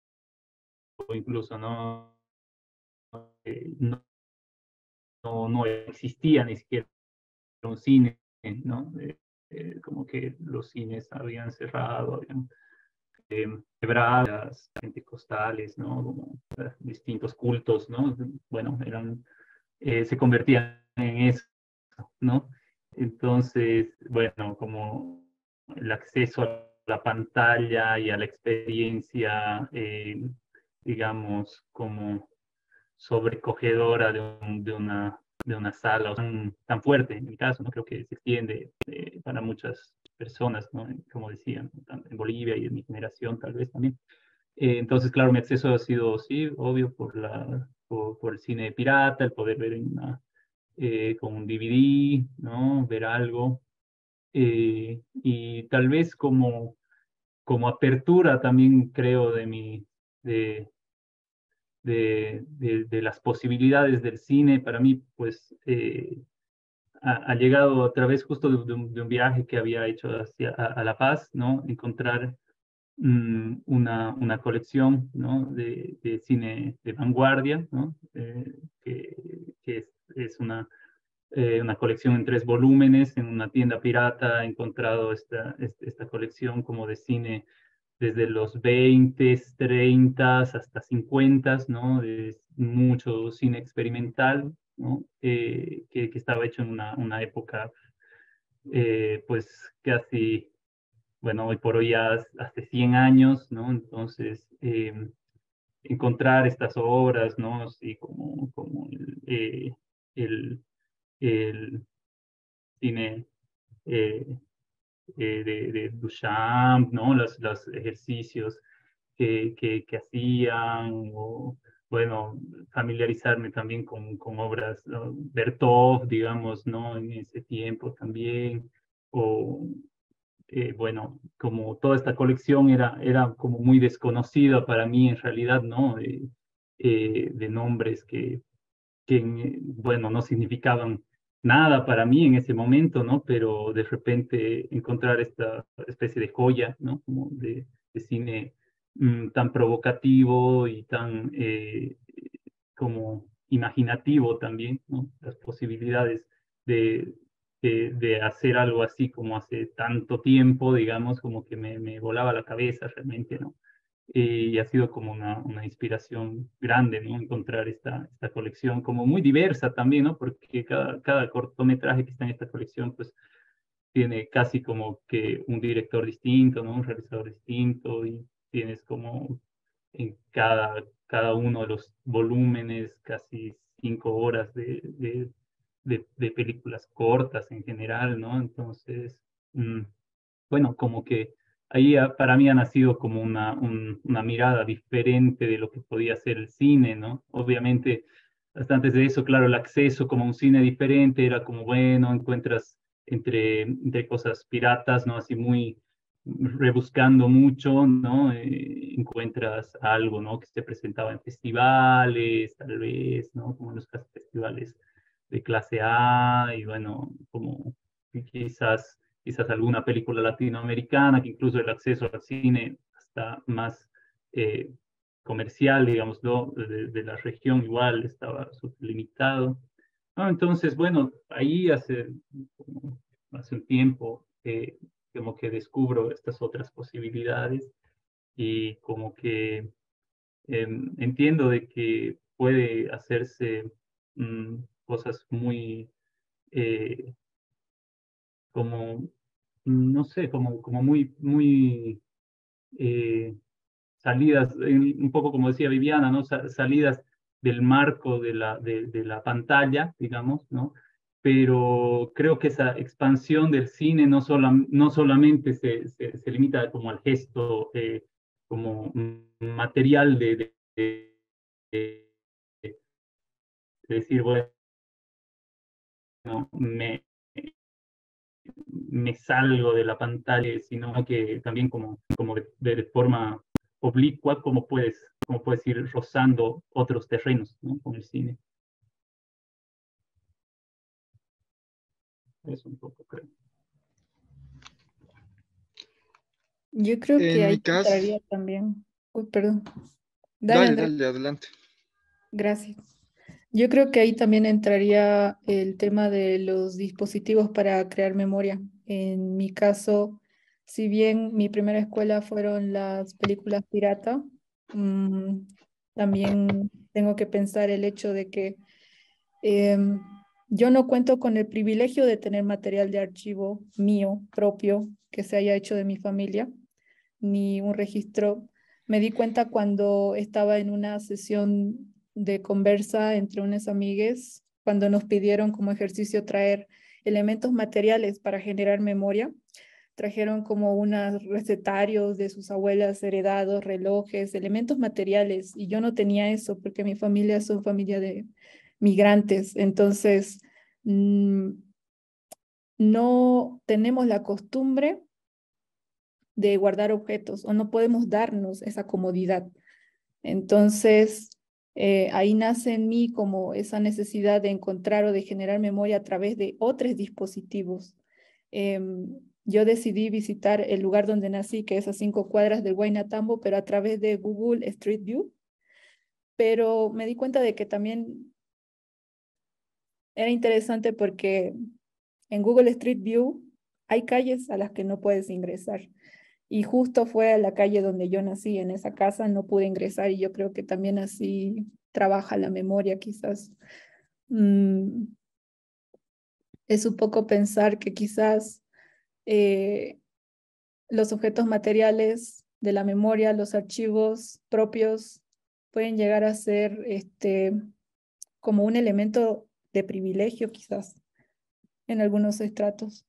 incluso, ¿no? Eh, no, no, no existía ni siquiera un cine, ¿no? Eh, eh, como que los cines habían cerrado, habían eh, quebradas, pentecostales, ¿no? Como eh, distintos cultos, ¿no? Bueno, eran, eh, se convertían en eso, ¿no? Entonces, bueno, como el acceso a la pantalla y a la experiencia, eh, digamos, como sobrecogedora de, un- de una, de una sala o tan, tan fuerte, en mi caso, ¿no? Creo que se extiende eh, para muchas personas, ¿no? Como decían, tanto en Bolivia y en mi generación tal vez también. Eh, entonces, claro, mi acceso ha sido, sí, obvio, por, la, por, por el cine pirata, el poder ver en una, eh, con un D V D, ¿no? Ver algo. Eh, y tal vez como, como apertura también creo de mi, de, de, de, de las posibilidades del cine, para mí, pues, eh, ha, ha llegado a través justo de, de, un, de, un, viaje que había hecho hacia a, a La Paz, ¿no? Encontrar mm, una, una colección, ¿no? de, de cine de vanguardia, ¿no? Eh, que, que es, es una, eh, una colección en tres volúmenes. En una tienda pirata he encontrado esta, esta, esta colección como de cine desde los veinte, treinta hasta cincuenta, ¿no? De mucho cine experimental, ¿no? Eh, que, que, estaba hecho en una, una época, eh, pues casi, bueno, hoy por hoy ya hace cien años, ¿no? Entonces, eh, encontrar estas obras, ¿no? Así como, como el, eh, el, el cine eh, eh, de, de Duchamp, ¿no? Los, los ejercicios que, que, que hacían, o bueno, familiarizarme también con, con obras, ¿no? Bertov, digamos, ¿no? En ese tiempo también, o eh, bueno, como toda esta colección era, era como muy desconocida para mí en realidad, ¿no? Eh, eh, de nombres que, que, bueno, no significaban nada para mí en ese momento, ¿no? Pero de repente encontrar esta especie de joya, ¿no? Como de, de cine mm, tan provocativo y tan eh, como imaginativo también, ¿no? Las posibilidades de, de, de hacer algo así como hace tanto tiempo, digamos, como que me, me volaba la cabeza realmente, ¿no? Y ha sido como una, una inspiración grande, ¿no? Encontrar esta, esta colección como muy diversa también, ¿no? Porque cada, cada cortometraje que está en esta colección, pues, tiene casi como que un director distinto, ¿no? Un realizador distinto, y tienes como en cada, cada uno de los volúmenes casi cinco horas de, de, de, de películas cortas en general, ¿no? Entonces, mm, bueno, como que ahí ha- para mí ha nacido como una, un- una mirada diferente de lo que podía ser el cine, ¿no? Obviamente, hasta antes de eso, claro, el acceso como a un cine diferente era como, bueno, encuentras entre, entre cosas piratas, ¿no? Así muy rebuscando mucho, ¿no? Eh, encuentras algo, ¿no? Que se presentaba en festivales, tal vez, ¿no? Como en los festivales de clase A, y bueno, como quizás quizás alguna película latinoamericana, que incluso el acceso al cine está más eh, comercial, digamos, ¿no? de, de, la región igual estaba limitado. ¿No? Entonces, bueno, ahí hace, hace un tiempo eh, como que descubro estas otras posibilidades, y como que eh, entiendo de que puede hacerse mmm, cosas muy eh, como, no sé, como, como muy, muy eh, salidas, un poco como decía Viviana, ¿no? Salidas del marco de la, de, de la pantalla, digamos, ¿no? Pero creo que esa expansión del cine no, sola, no solamente se, se, se limita como al gesto, eh, como material de, de, de, de, de decir, bueno, me, me salgo de la pantalla, sino que también como, como de, de forma oblicua, como puedes, como puedes ir rozando otros terrenos, ¿no? Con el cine. Eso un poco, creo.
Yo creo que
En mi
ahí
caso,
entraría también. Uy, perdón. Dale,
dale,
Andrés.
dale, adelante.
Gracias. Yo creo que ahí también entraría el tema de los dispositivos para crear memoria. En mi caso, si bien mi primera escuela fueron las películas pirata, mm, también tengo que pensar el hecho de que em, yo no cuento con el privilegio de tener material de archivo mío propio que se haya hecho de mi familia, ni un registro. Me di cuenta cuando estaba en una sesión de conversa entre unas amigues, cuando nos pidieron como ejercicio traer elementos materiales para generar memoria. Trajeron como unos recetarios de sus abuelas heredados, relojes, elementos materiales, y yo no tenía eso porque mi familia son familia de migrantes. Entonces, mmm, no tenemos la costumbre de guardar objetos o no podemos darnos esa comodidad. Entonces, eh, ahí nace en mí como esa necesidad de encontrar o de generar memoria a través de otros dispositivos. Eh, yo decidí visitar el lugar donde nací, que es a cinco cuadras del Huayna-Tambo, pero a través de Google Street View. Pero me di cuenta de que también era interesante porque en Google Street View hay calles a las que no puedes ingresar. Y justo fue a la calle donde yo nací, en esa casa no pude ingresar y yo creo que también así trabaja la memoria quizás. Mm, es un poco pensar que quizás eh, los objetos materiales de la memoria, los archivos propios, pueden llegar a ser este, como un elemento de privilegio quizás en algunos estratos.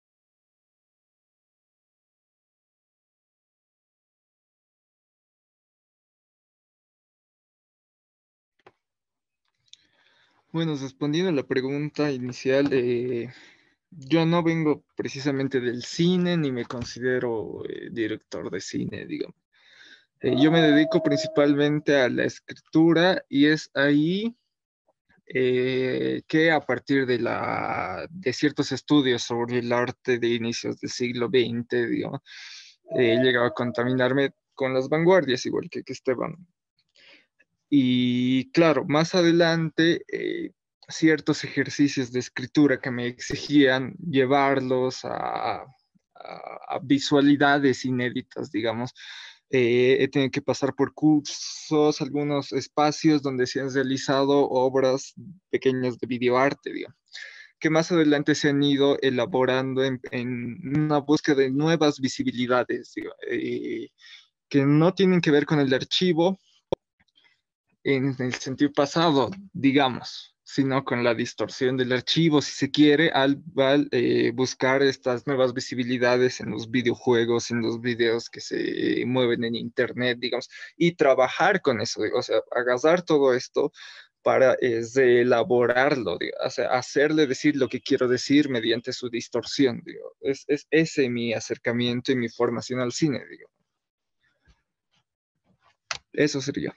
Bueno, respondiendo a la pregunta inicial, eh, yo no vengo precisamente del cine ni me considero eh, director de cine, digamos. Eh, yo me dedico principalmente a la escritura y es ahí eh, que a partir de, la, de ciertos estudios sobre el arte de inicios del siglo veinte, digamos, eh, he llegado a contaminarme con las vanguardias, igual que, que Esteban. Y claro, más adelante, eh, ciertos ejercicios de escritura que me exigían llevarlos a, a, a visualidades inéditas, digamos. Eh, he tenido que pasar por cursos, algunos espacios donde se han realizado obras pequeñas de videoarte, digamos, que más adelante se han ido elaborando en, en una búsqueda de nuevas visibilidades, digo, eh, que no tienen que ver con el archivo, en el sentido pasado, digamos, sino con la distorsión del archivo, si se quiere, al, al eh, buscar estas nuevas visibilidades en los videojuegos, en los videos que se mueven en Internet, digamos, y trabajar con eso, o sea, agarrar todo esto para eh, elaborarlo, o sea, hacerle decir lo que quiero decir mediante su distorsión, digo. Es, es ese mi acercamiento y mi formación al cine, digo. Eso sería.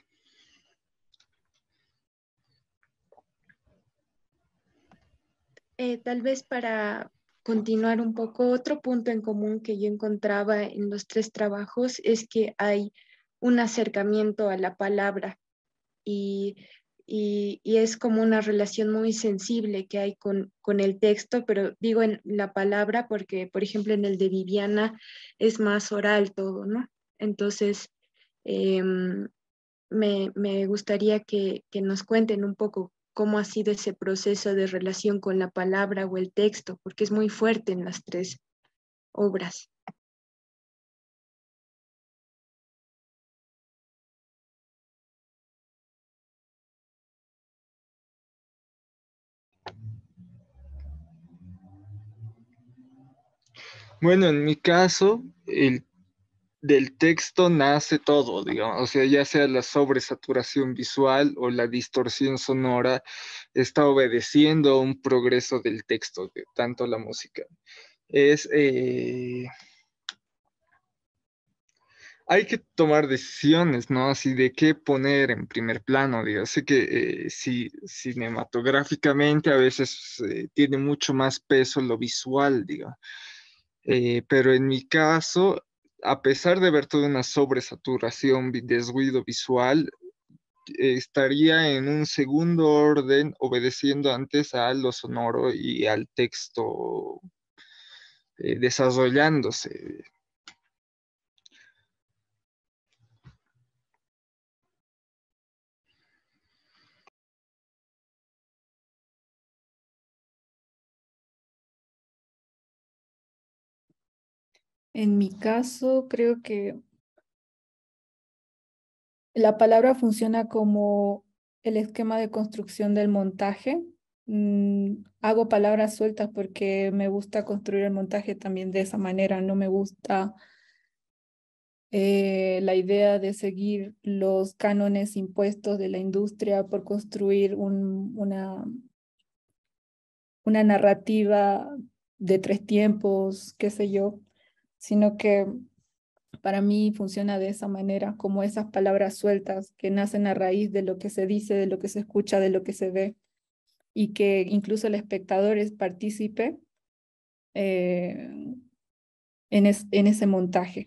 Eh, tal vez para continuar un poco, otro punto en común que yo encontraba en los tres trabajos es que hay un acercamiento a la palabra y, y, y es como una relación muy sensible que hay con, con el texto, pero digo en la palabra porque, por ejemplo, en el de Viviana es más oral todo, ¿no? Entonces, eh, me, me gustaría que, que nos cuenten un poco cómo ha sido ese proceso de relación con la palabra o el texto, porque es muy fuerte en las tres obras.
Bueno, en mi caso, el, del texto nace todo, digamos, o sea, ya sea la sobresaturación visual o la distorsión sonora, está obedeciendo a un progreso del texto, de tanto la música. Es, eh, hay que tomar decisiones, ¿no? Así de qué poner en primer plano, digo. Sé que eh, si, cinematográficamente a veces eh, tiene mucho más peso lo visual, digo. Eh, pero en mi caso, a pesar de ver toda una sobresaturación, vi- descuido visual, eh, estaría en un segundo orden, obedeciendo antes a lo sonoro y al texto eh, desarrollándose.
En mi caso, creo que la palabra funciona como el esquema de construcción del montaje. Mm, hago palabras sueltas porque me gusta construir el montaje también de esa manera. No me gusta eh, la idea de seguir los cánones impuestos de la industria por construir un- una, una narrativa de tres tiempos, qué sé yo, sino que para mí funciona de esa manera, como esas palabras sueltas que nacen a raíz de lo que se dice, de lo que se escucha, de lo que se ve, y que incluso el espectador es partícipe eh, en, es- en ese montaje.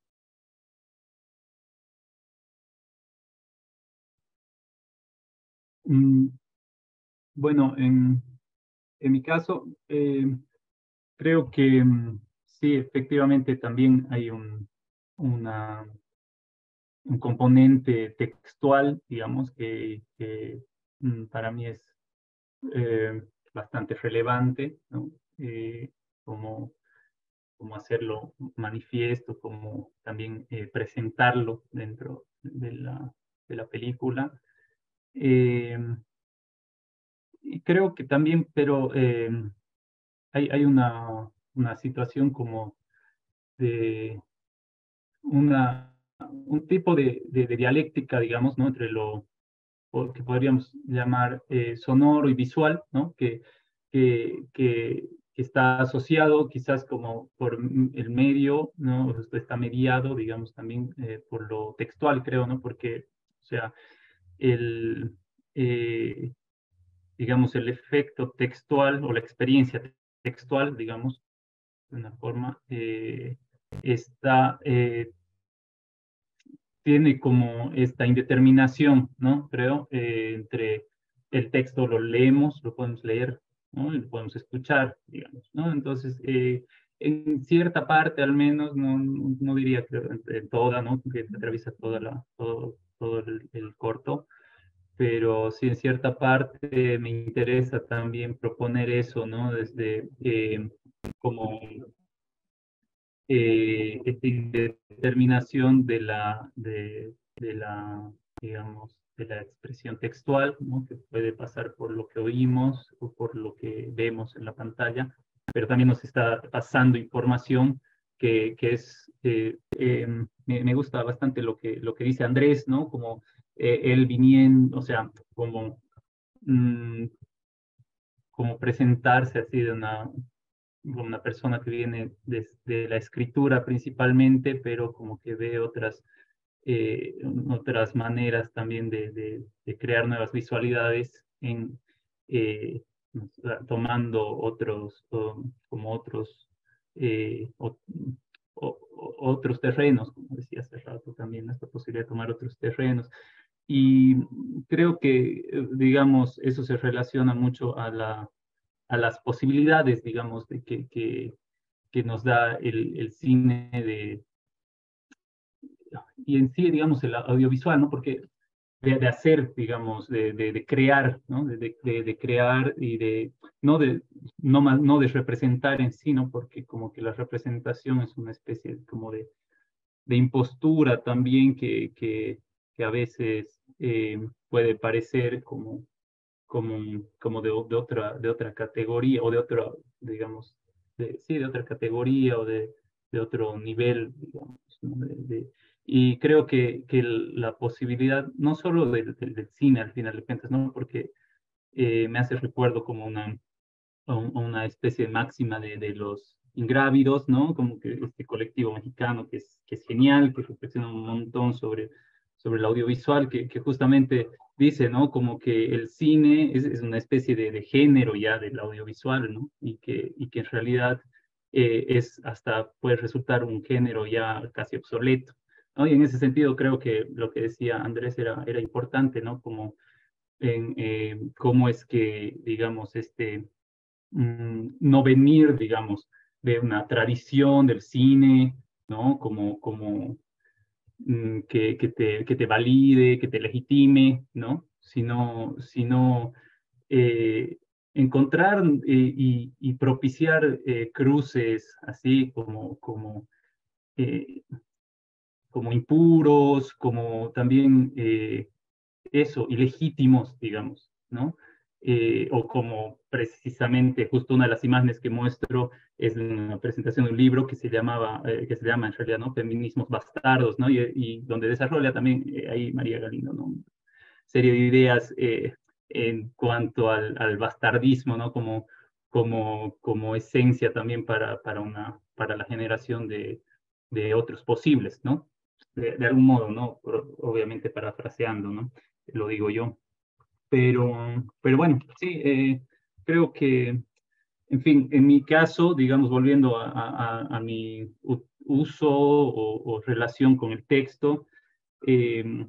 Mm, bueno, en, en mi caso, eh, creo que mm, sí, efectivamente también hay un, una, un componente textual, digamos, que, que, mm, para mí es eh, bastante relevante, ¿no? Eh, como, como hacerlo manifiesto, como también eh, presentarlo dentro de la, de la película. Eh, y creo que también, pero eh, hay, hay una, una situación como de una, un tipo de, de, de dialéctica, digamos, ¿no? Entre lo o que podríamos llamar eh, sonoro y visual, ¿no? Que, que, que, que está asociado quizás como por m- el medio, ¿no? Esto está mediado, digamos, también eh, por lo textual, creo, ¿no? Porque, o sea, el, eh, digamos, el efecto textual o la experiencia textual, digamos, de una forma, eh, está, eh, tiene como esta indeterminación, ¿no? Creo, eh, entre el texto lo leemos, lo podemos leer, ¿no? Y lo podemos escuchar, digamos, ¿no? Entonces, eh, en cierta parte al menos, no, no diría que en, en toda, ¿no? Que atraviesa toda la, todo, todo el, el corto, pero sí en cierta parte me interesa también proponer eso, ¿no? Desde eh, como eh, esta indeterminación de la, de, de la, digamos, de la expresión textual, ¿no? Que puede pasar por lo que oímos o por lo que vemos en la pantalla, pero también nos está pasando información que, que es, eh, eh, me, me gusta bastante lo que, lo que dice Andrés, ¿no? Como eh, él viniendo, o sea, como, mm, como presentarse así de una, una persona que viene desde la escritura principalmente, pero como que ve otras, eh, otras maneras también de, de, de, crear nuevas visualidades en, eh, tomando otros, o, como otros, eh, o, o, otros terrenos, como decía hace rato también, esta posibilidad de tomar otros terrenos. Y creo que, digamos, eso se relaciona mucho a la, a las posibilidades, digamos, de que, que, que nos da el, el cine de, y en sí, digamos, el audiovisual, ¿no? Porque de, de hacer, digamos, de, de, de crear, ¿no? De, de, de, crear y de, no de, no, más, no de representar en sí, ¿no? Porque como que la representación es una especie como de, de impostura también que, que, que a veces eh, puede parecer como como, como de, de, otra, de otra categoría o de otra, digamos, de, sí, de otra categoría o de, de otro nivel, digamos, ¿no? De, de, y creo que, que la posibilidad, no solo del, del, del cine al final de cuentas, ¿no? Porque eh, me hace recuerdo como una, una especie de máxima de, de los ingrávidos, ¿no? Como que este colectivo mexicano que es, que es genial, que reflexiona un montón sobre, sobre el audiovisual, que, que justamente dice, ¿no? Como que el cine es, es una especie de, de género ya del audiovisual, ¿no? Y que, y que en realidad eh, es hasta puede resultar un género ya casi obsoleto, ¿no? Y en ese sentido creo que lo que decía Andrés era, era importante, ¿no? Como en eh, cómo es que, digamos, este mm, no venir, digamos, de una tradición del cine, ¿no? Como, como mm, que, que te, que te valide, que te legitime, ¿no? Sino, sino eh, encontrar eh, y, y propiciar eh, cruces así como, como, eh, como impuros, como también eh, eso, ilegítimos, digamos, ¿no? Eh, o como precisamente, justo una de las imágenes que muestro es una presentación de un libro que se llamaba, eh, que se llama en realidad, ¿no? Feminismos bastardos, ¿no? Y, y donde desarrolla también eh, ahí María Galindo, ¿no? Una serie de ideas eh, en cuanto al, al bastardismo, ¿no? Como, como, como esencia también para, para, una, para la generación de, de otros posibles, ¿no? De, de algún modo, ¿no? Pero, obviamente parafraseando, ¿no? Lo digo yo. Pero, pero bueno, sí, eh, creo que, en fin, en mi caso, digamos, volviendo a, a, a mi uso o, o, relación con el texto, eh,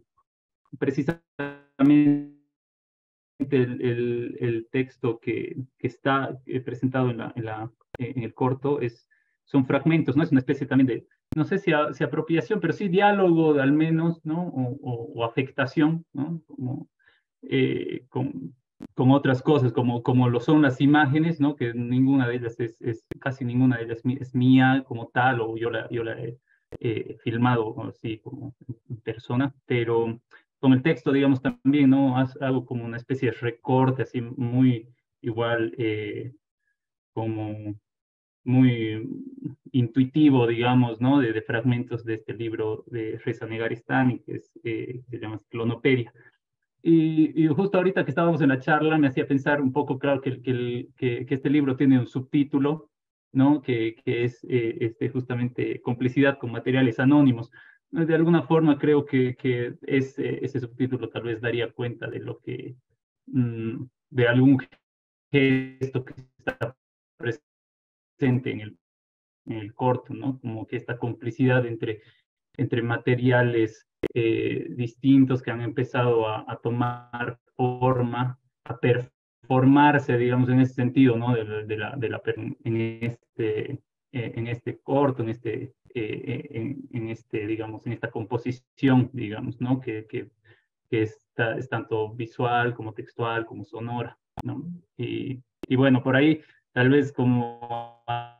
precisamente el, el, el texto que, que está eh, presentado en, la, en, la, en el corto es, son fragmentos, ¿no? Es una especie también de, no sé si, a, si apropiación, pero sí diálogo al menos, ¿no? O, o, o afectación, ¿no? Como, eh, con, con otras cosas, como, como lo son las imágenes, ¿no? Que ninguna de ellas es, es casi ninguna de ellas es mía como tal, o yo la, yo la he eh, filmado así como en persona, pero con el texto, digamos, también, ¿no? Hago como una especie de recorte, así muy igual, eh, como muy intuitivo, digamos, ¿no? De, de fragmentos de este libro de Reza Negarestani, que es, eh, se llama Clonopedia. Y, y, justo ahorita que estábamos en la charla me hacía pensar un poco, claro, que, que, el, que, que este libro tiene un subtítulo, ¿no? Que, que es eh, este, justamente Complicidad con Materiales Anónimos. De alguna forma creo que, que ese, ese subtítulo tal vez daría cuenta de lo que, mmm, de algún gesto que está presente en el, en el corto, ¿no? Como que esta complicidad entre, entre materiales eh, distintos que han empezado a, a, tomar forma, a performarse, digamos, en ese sentido, ¿no? De, de la, de la, en, este, eh, en este corto, en este, eh, en, en, este, digamos, en esta composición, digamos, ¿no? Que, que, que está, es tanto visual como textual, como sonora, ¿no? Y, y bueno, por ahí, tal vez como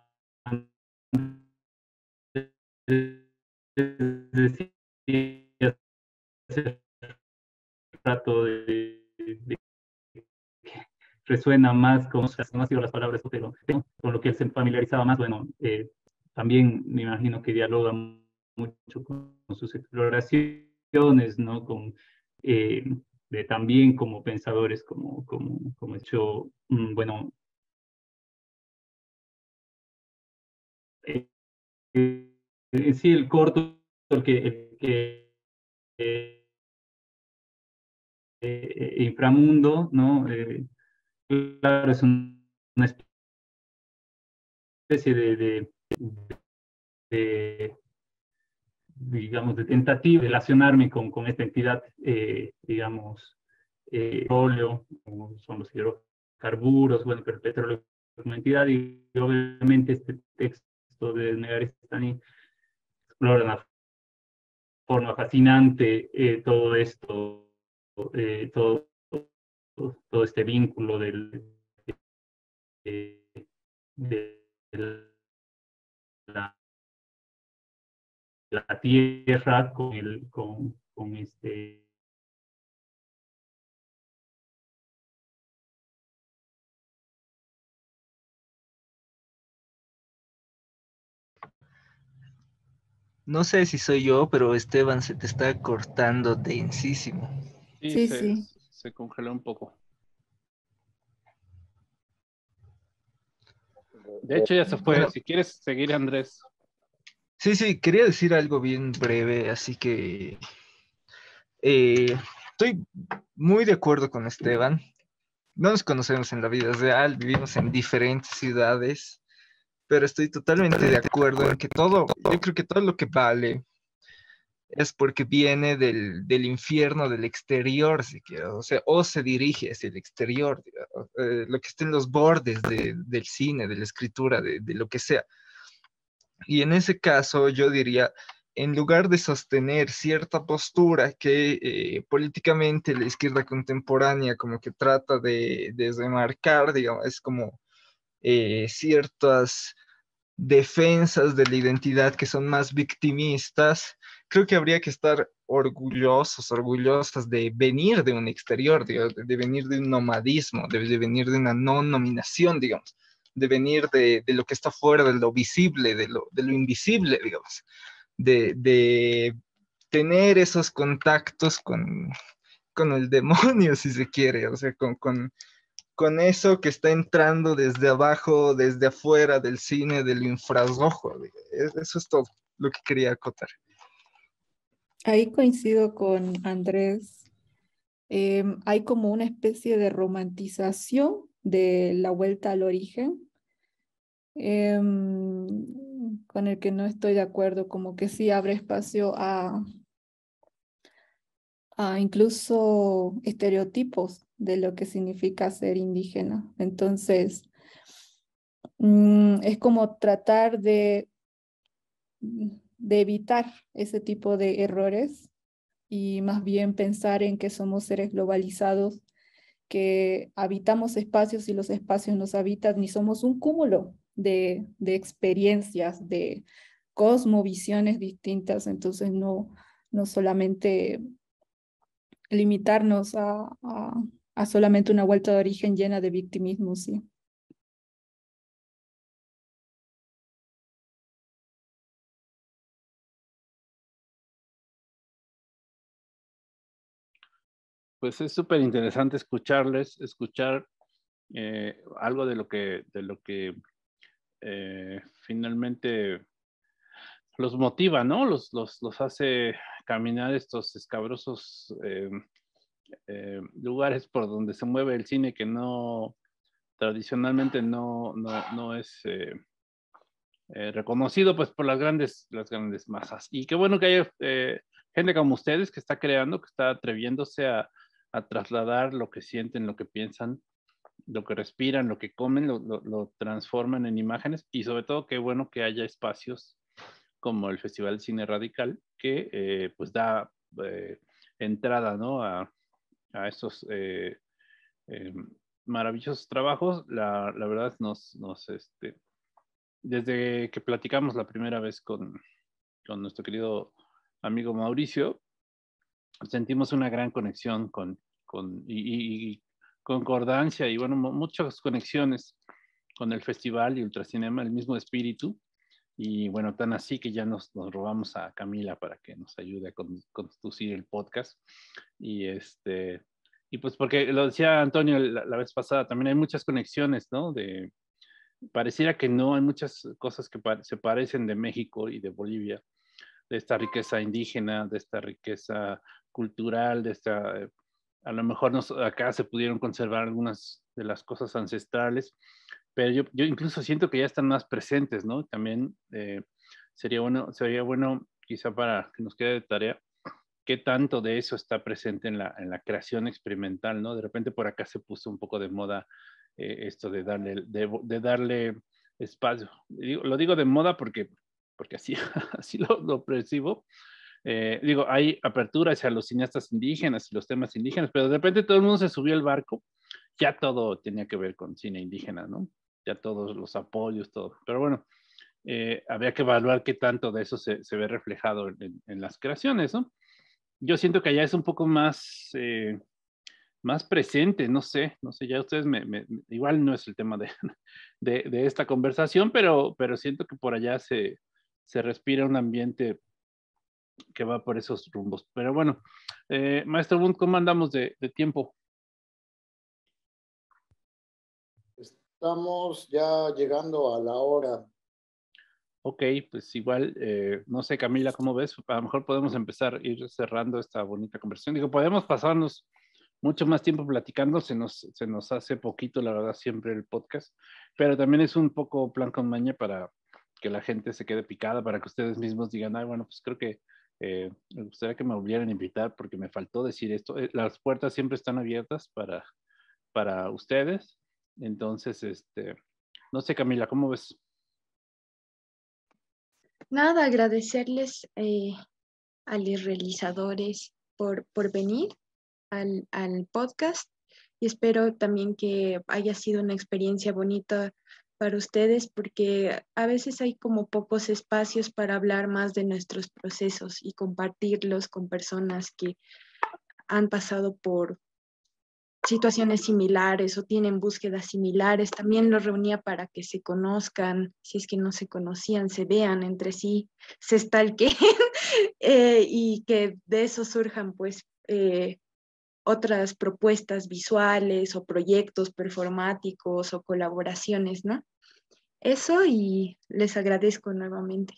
decía hace rato de, de que resuena más con, no han sido las palabras, pero con lo que él se familiarizaba más, bueno, eh, también me imagino que dialoga mucho con, con sus exploraciones, ¿no? Con, eh, de también como pensadores, como, como, como hecho, mm, bueno, eh, eh, sí, el corto, el que, el que eh, eh, inframundo, ¿no? Eh, claro, es un, una especie de, de, de, digamos, de tentativa de relacionarme con, con esta entidad, eh, digamos, eh, petróleo, como son los hidrocarburos, bueno, pero el petróleo es una entidad y obviamente este texto de Negarestani explora de una forma fascinante eh, todo esto, eh, todo, todo este vínculo del, de, de la, la tierra con, el, con, con este
No sé si soy yo, pero Esteban se te está cortando densísimo.
Sí,
Sí,
se,
sí.
se congeló un poco. De hecho, ya se fue.
Bueno,
Si quieres seguir, Andrés.
sí, sí, quería decir algo bien breve, así que eh, estoy muy de acuerdo con Esteban. No nos conocemos en la vida real, vivimos en diferentes ciudades, pero estoy totalmente de acuerdo en que todo, yo creo que todo lo que vale es porque viene del, del infierno del exterior, si quiero, o sea, o se dirige hacia el exterior, digamos, eh, lo que está en los bordes de- del cine, de la escritura, de, de lo que sea. Y en ese caso yo diría, en lugar de sostener cierta postura que eh, políticamente la izquierda contemporánea como que trata de, de remarcar, digamos, es como eh, ciertas defensas de la identidad que son más victimistas, creo que habría que estar orgullosos, orgullosas de venir de un exterior, digamos, de, de venir de un nomadismo, de, de venir de una no nominación, digamos, de venir de, de, lo que está fuera, de lo visible, de lo, de lo invisible, digamos, de, de tener esos contactos con, con el demonio, si se quiere, o sea, con, con, con eso que está entrando desde abajo, desde afuera del cine, del infrarrojo. Eso es todo lo que quería acotar.
Ahí coincido con Andrés. Em, hay como una especie de romantización de la vuelta al origen, em, con el que no estoy de acuerdo, como que sí abre espacio a, a incluso estereotipos de lo que significa ser indígena. Entonces, mm, es como tratar de, de evitar ese tipo de errores y más bien pensar en que somos seres globalizados, que habitamos espacios y los espacios nos habitan y somos un cúmulo de, de experiencias, de cosmovisiones distintas. Entonces no, no solamente limitarnos a, a, a solamente una vuelta de origen llena de victimismo, sí.
Pues es súper interesante escucharles, escuchar eh, algo de lo que, de lo que eh, finalmente los motiva, ¿no? Los, los, los hace caminar estos escabrosos eh, eh, lugares por donde se mueve el cine que no, tradicionalmente no, no, no es eh, eh, reconocido pues por las grandes, las grandes masas. Y qué bueno que haya eh, gente como ustedes que está creando, que está atreviéndose a, a trasladar lo que sienten, lo que piensan, lo que respiran, lo que comen, lo, lo, lo transforman en imágenes y sobre todo qué bueno que haya espacios como el Festival de Cine Radical que eh, pues da eh, entrada, ¿no? a, a estos eh, eh, maravillosos trabajos. La, la verdad nos, nos este, desde que platicamos la primera vez con, con nuestro querido amigo Mauricio, sentimos una gran conexión con, con y, y concordancia y bueno, muchas conexiones con el festival y Ultracinema, el mismo espíritu. Y bueno, tan así que ya nos, nos robamos a Camila para que nos ayude a con, conducir el podcast. Y este, y pues porque lo decía Antonio la, la vez pasada, también hay muchas conexiones, ¿no? De, pareciera que no, hay muchas cosas que pa se parecen de México y de Bolivia, de esta riqueza indígena, de esta riqueza cultural, de esta, eh, a lo mejor nos, acá se pudieron conservar algunas de las cosas ancestrales, pero yo, yo incluso siento que ya están más presentes, ¿no? También eh, sería bueno, sería bueno quizá para que nos quede de tarea, qué tanto de eso está presente en la, en la creación experimental, ¿no? De repente por acá se puso un poco de moda eh, esto de darle, de, de darle espacio. Digo, lo digo de moda porque, porque así, así lo, lo percibo. Eh, digo, hay apertura hacia los cineastas indígenas y los temas indígenas, pero de repente todo el mundo se subió al barco, ya todo tenía que ver con cine indígena, ¿no? Ya todos los apoyos, todo. Pero bueno, eh, habría que evaluar qué tanto de eso se, se ve reflejado en, en, las creaciones, ¿no? Yo siento que allá es un poco más, eh, más presente, no sé, no sé, ya ustedes me, me, igual no es el tema de, de, de esta conversación, pero, pero siento que por allá se, se respira un ambiente que va por esos rumbos. Pero bueno, eh, maestro Bund, ¿cómo andamos de, de tiempo?
Estamos ya llegando a la hora.
Ok, pues igual, eh, no sé, Camila, ¿cómo ves? A lo mejor podemos empezar a ir cerrando esta bonita conversación. Digo, podemos pasarnos mucho más tiempo platicando, se nos, se nos hace poquito, la verdad, siempre el podcast, pero también es un poco plan con maña para que la gente se quede picada, para que ustedes mismos digan, ay, bueno, pues creo que eh, me gustaría que me volvieran a invitar porque me faltó decir esto. Eh, las puertas siempre están abiertas para, para ustedes. Entonces, este, no sé, Camila, ¿cómo ves?
Nada, agradecerles eh, a los realizadores por, por venir al, al podcast y espero también que haya sido una experiencia bonita para ustedes porque a veces hay como pocos espacios para hablar más de nuestros procesos y compartirlos con personas que han pasado por situaciones similares o tienen búsquedas similares. También los reunía para que se conozcan, si es que no se conocían, se vean entre sí, se stalkeen eh, y que de eso surjan pues eh, otras propuestas visuales o proyectos performáticos o colaboraciones, ¿no? Eso y les agradezco nuevamente.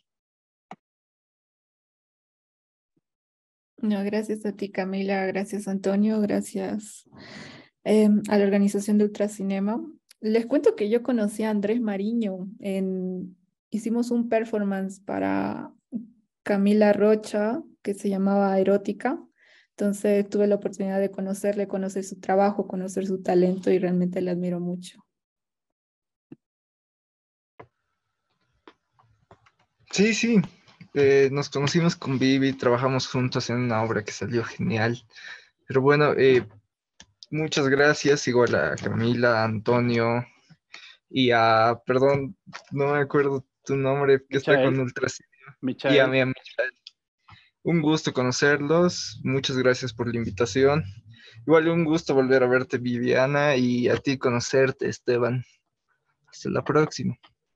No, gracias a ti, Camila, gracias, Antonio, gracias eh, a la organización de Ultracinema. Les cuento que yo conocí a Andrés Mariño, en, hicimos un performance para Camila Rocha que se llamaba Erótica. Entonces tuve la oportunidad de conocerle, conocer su trabajo, conocer su talento y realmente le admiro mucho.
Sí, sí, eh, nos conocimos con Vivi, trabajamos juntos en una obra que salió genial. Pero bueno, eh, muchas gracias, igual a Camila, a Antonio y a, perdón, no me acuerdo tu nombre, que está con
Michael,
Ultracinema. Y a
Michael.
mí, a Michael. Un gusto conocerlos, muchas gracias por la invitación. Igual un gusto volver a verte, Viviana, y a ti conocerte, Esteban. Hasta la próxima.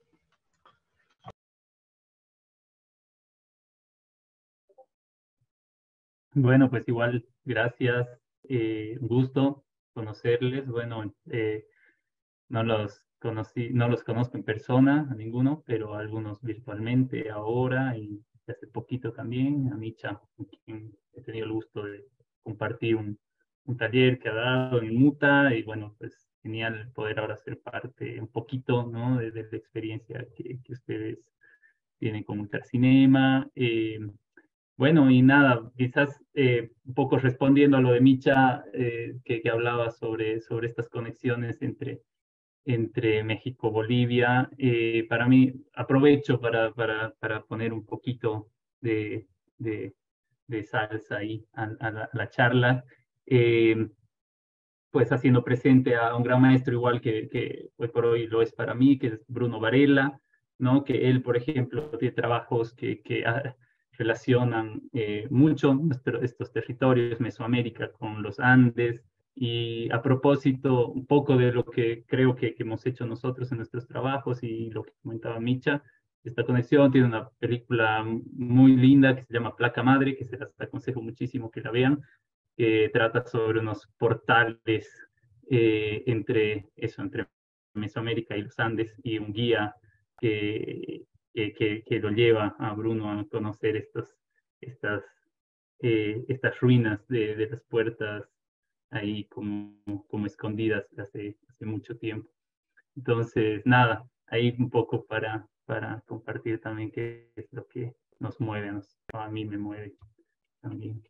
Bueno, pues igual, gracias, eh, un gusto conocerles. Bueno, eh, no los conocí, no los conozco en persona, a ninguno, pero a algunos virtualmente ahora y hace poquito también, a Micha, con quien he tenido el gusto de compartir un, un taller que ha dado en Muta y bueno, pues genial poder ahora ser parte un poquito, ¿no? de, de la experiencia que, que ustedes tienen con Ultracinema. Eh, bueno, y nada, quizás eh, un poco respondiendo a lo de Micha, eh, que, que hablaba sobre, sobre estas conexiones entre, entre México y Bolivia, eh, para mí aprovecho para, para, para poner un poquito de, de, de salsa ahí a, a, la, a la charla, eh, pues haciendo presente a un gran maestro igual que, que hoy por hoy lo es para mí, que es Bruno Varela, ¿no? Que él, por ejemplo, tiene trabajos que, que ah, relacionan eh, mucho nuestro, estos territorios, Mesoamérica con los Andes, y a propósito un poco de lo que creo que, que hemos hecho nosotros en nuestros trabajos y lo que comentaba Micha, esta conexión tiene una película muy linda que se llama Placa Madre, que se las aconsejo muchísimo que la vean, que trata sobre unos portales eh, entre eso, entre Mesoamérica y los Andes, y un guía que, que, que, que lo lleva a Bruno a conocer estos, estas, eh, estas ruinas de, de las puertas ahí como, como escondidas hace, hace mucho tiempo. Entonces, nada, ahí un poco para, para compartir también qué es lo que nos mueve, nos, a mí me mueve también.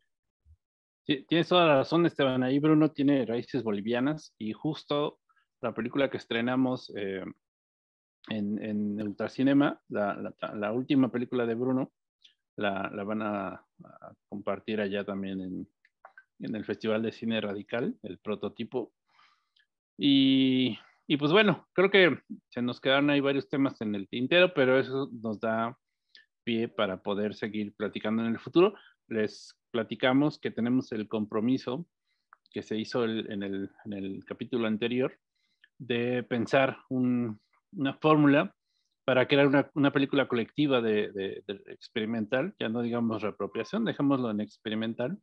Sí, tienes toda la razón, Esteban. Ahí Bruno tiene raíces bolivianas y justo la película que estrenamos eh, en, en Ultracinema, la, la, la última película de Bruno, la, la van a, a, compartir allá también en, en el Festival de Cine Radical, el prototipo. Y, y pues bueno, creo que se nos quedaron ahí varios temas en el tintero, pero eso nos da pie para poder seguir platicando en el futuro. Les platicamos que tenemos el compromiso que se hizo el, en, el, en el capítulo anterior de pensar un, una fórmula para crear una, una película colectiva de, de, de experimental, ya no digamos reapropiación, dejémoslo en experimental,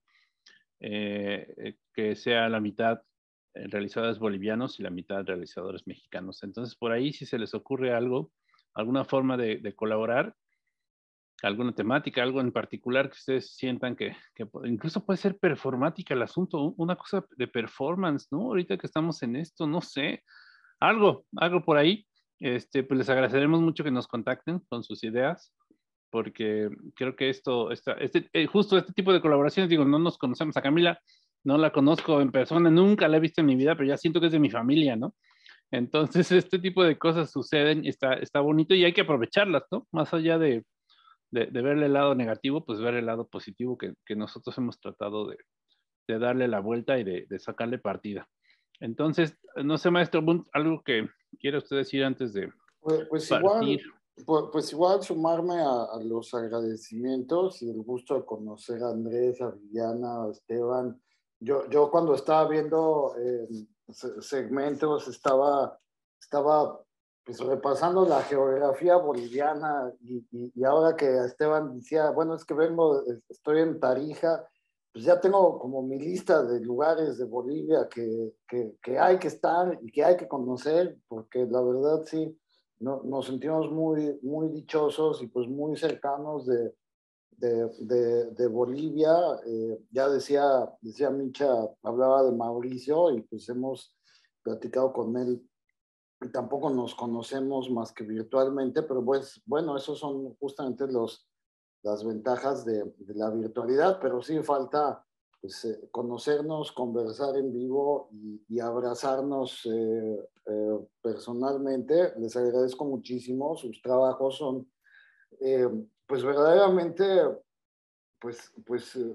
eh, que sea la mitad realizadores bolivianos y la mitad realizadores mexicanos. Entonces, por ahí si se les ocurre algo, alguna forma de, de colaborar, alguna temática, algo en particular que ustedes sientan que, que incluso puede ser performática el asunto, una cosa de performance, ¿no? Ahorita que estamos en esto, no sé, algo, algo por ahí, este, pues les agradeceremos mucho que nos contacten con sus ideas, porque creo que esto, esta, este, eh, justo este tipo de colaboraciones, digo, no nos conocemos a Camila, no la conozco en persona, nunca la he visto en mi vida, pero ya siento que es de mi familia, ¿no? Entonces, este tipo de cosas suceden y está, está bonito y hay que aprovecharlas, ¿no? Más allá de, de, de verle el lado negativo, pues ver el lado positivo que, que nosotros hemos tratado de, de darle la vuelta y de, de sacarle partida. Entonces, no sé, maestro Bunt, algo que quiera usted decir antes de
Pues, pues
partir.
igual, pues, pues igual sumarme a, a los agradecimientos y el gusto de conocer a Andrés, a Viviana, a Esteban. Yo, yo cuando estaba viendo eh, segmentos estaba, estaba pues, repasando la geografía boliviana y, y, y ahora que Esteban decía, bueno, es que vengo, estoy en Tarija, pues ya tengo como mi lista de lugares de Bolivia que, que, que hay que estar y que hay que conocer, porque la verdad sí, no, nos sentimos muy, muy dichosos y pues muy cercanos de, de, de, de Bolivia. Eh, ya decía, decía Micha, hablaba de Mauricio y pues hemos platicado con él y tampoco nos conocemos más que virtualmente, pero pues bueno, esos son justamente los, las ventajas de, de la virtualidad, pero sí falta pues, eh, conocernos, conversar en vivo y, y abrazarnos eh, eh, personalmente. Les agradezco muchísimo, sus trabajos son eh, pues verdaderamente pues, pues eh,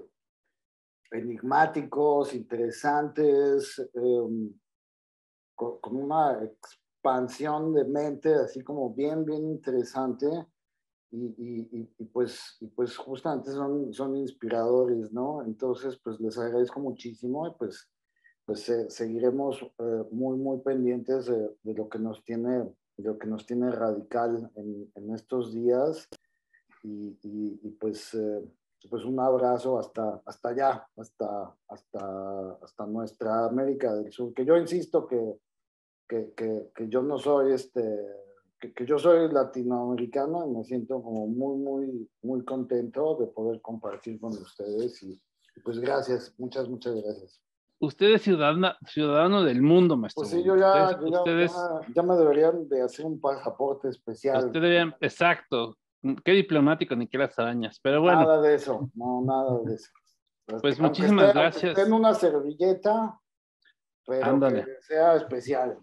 enigmáticos, interesantes, eh, con, con una expansión de mente así como bien, bien interesante. Y, y, y, pues, y pues justamente son, son inspiradores, ¿no? Entonces, pues les agradezco muchísimo y pues, pues eh, seguiremos eh, muy, muy pendientes de, de, lo que nos tiene, de lo que nos tiene Radical en, en estos días y, y, y pues, eh, pues un abrazo hasta, hasta allá, hasta, hasta, hasta nuestra América del Sur, que yo insisto que, que, que, que yo no soy este... Que, que yo soy latinoamericano y me siento como muy, muy, muy contento de poder compartir con ustedes y, y pues gracias, muchas, muchas gracias.
Usted es ciudadana, ciudadano del mundo, maestro.
Pues sí, yo ya,
ustedes,
yo ya,
ustedes,
ya, ya me deberían de hacer un pasaporte especial.
Usted debían, exacto, qué diplomático ni qué las arañas, pero bueno.
Nada de eso, no, nada de eso.
Pues
aunque
muchísimas
esté,
gracias.
Aunque esté en una servilleta, pero
Ándale.
que sea especial.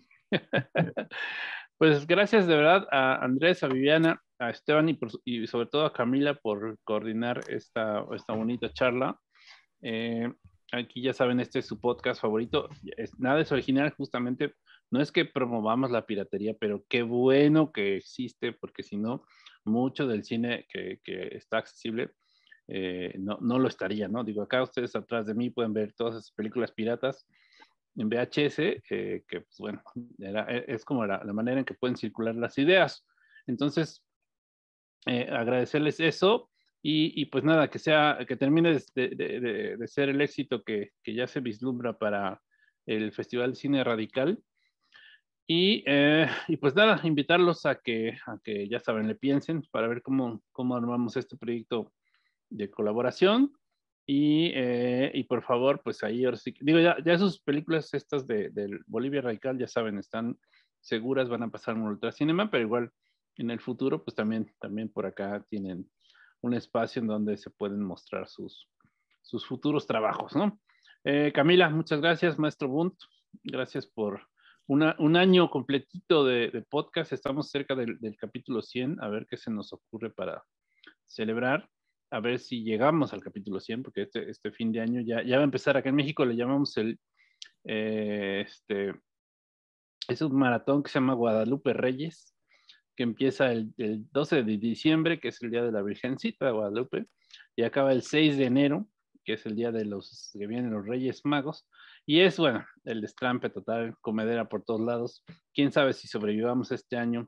Pues gracias de verdad a Andrés, a Viviana, a Esteban y, por, y sobre todo a Camila por coordinar esta, esta bonita charla. Eh, aquí ya saben, este es su podcast favorito. Es, nada es original, justamente. No es que promovamos la piratería, pero qué bueno que existe, porque si no, mucho del cine que, que está accesible eh, no, no lo estaría, ¿no? Digo, acá ustedes atrás de mí pueden ver todas esas películas piratas en V H S, eh, que pues bueno, era, es como la, la manera en que pueden circular las ideas. Entonces, eh, agradecerles eso y, y, pues nada, que sea, que termine de, de, de, de ser el éxito que, que, ya se vislumbra para el Festival de Cine Radical. Y, eh, y pues nada, invitarlos a que, a que, ya saben, le piensen para ver cómo, cómo armamos este proyecto de colaboración. Y, eh, y por favor, pues ahí, ahora sí, digo, ya, ya sus películas estas de, de Bolivia Radical, ya saben, están seguras, van a pasar en Ultracinema, pero igual en el futuro, pues también, también por acá tienen un espacio en donde se pueden mostrar sus, sus futuros trabajos, ¿no? Eh, Camila, muchas gracias, maestro Bunt, gracias por una, un año completito de, de podcast, estamos cerca del, del capítulo cien, a ver qué se nos ocurre para celebrar. A ver si llegamos al capítulo cien, porque este, este fin de año ya, ya va a empezar. Acá en México le llamamos el, eh, este, es un maratón que se llama Guadalupe Reyes, que empieza el, el doce de diciembre, que es el día de la Virgencita de Guadalupe, y acaba el seis de enero, que es el día de los que vienen los Reyes Magos, y es, bueno, el destrampe total, comedera por todos lados. Quién sabe si sobrevivamos este año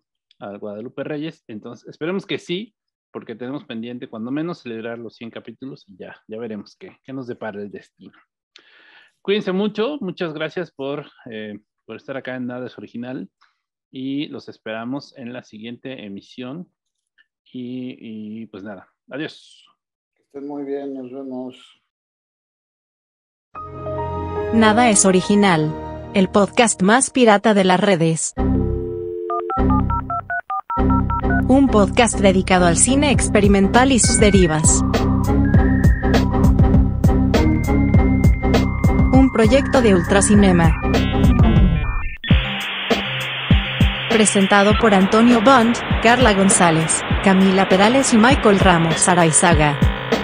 a Guadalupe Reyes. Entonces, esperemos que sí, porque tenemos pendiente cuando menos celebrar los cien capítulos y ya, ya veremos qué, qué nos depara el destino. Cuídense mucho, muchas gracias por, eh, por estar acá en Nada es Original y los esperamos en la siguiente emisión y, y pues nada, adiós.
Que estén muy bien, nos vemos.
Nada es Original, el podcast más pirata de las redes. Un podcast dedicado al cine experimental y sus derivas. Un proyecto de Ultracinema. Presentado por Antonio Bond, Carla González, Camila Perales y Michael Ramos Araizaga.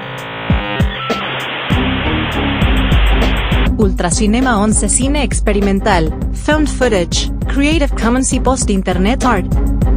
Ultracinema once Cine experimental, Found Footage, Creative Commons y Post Internet Art.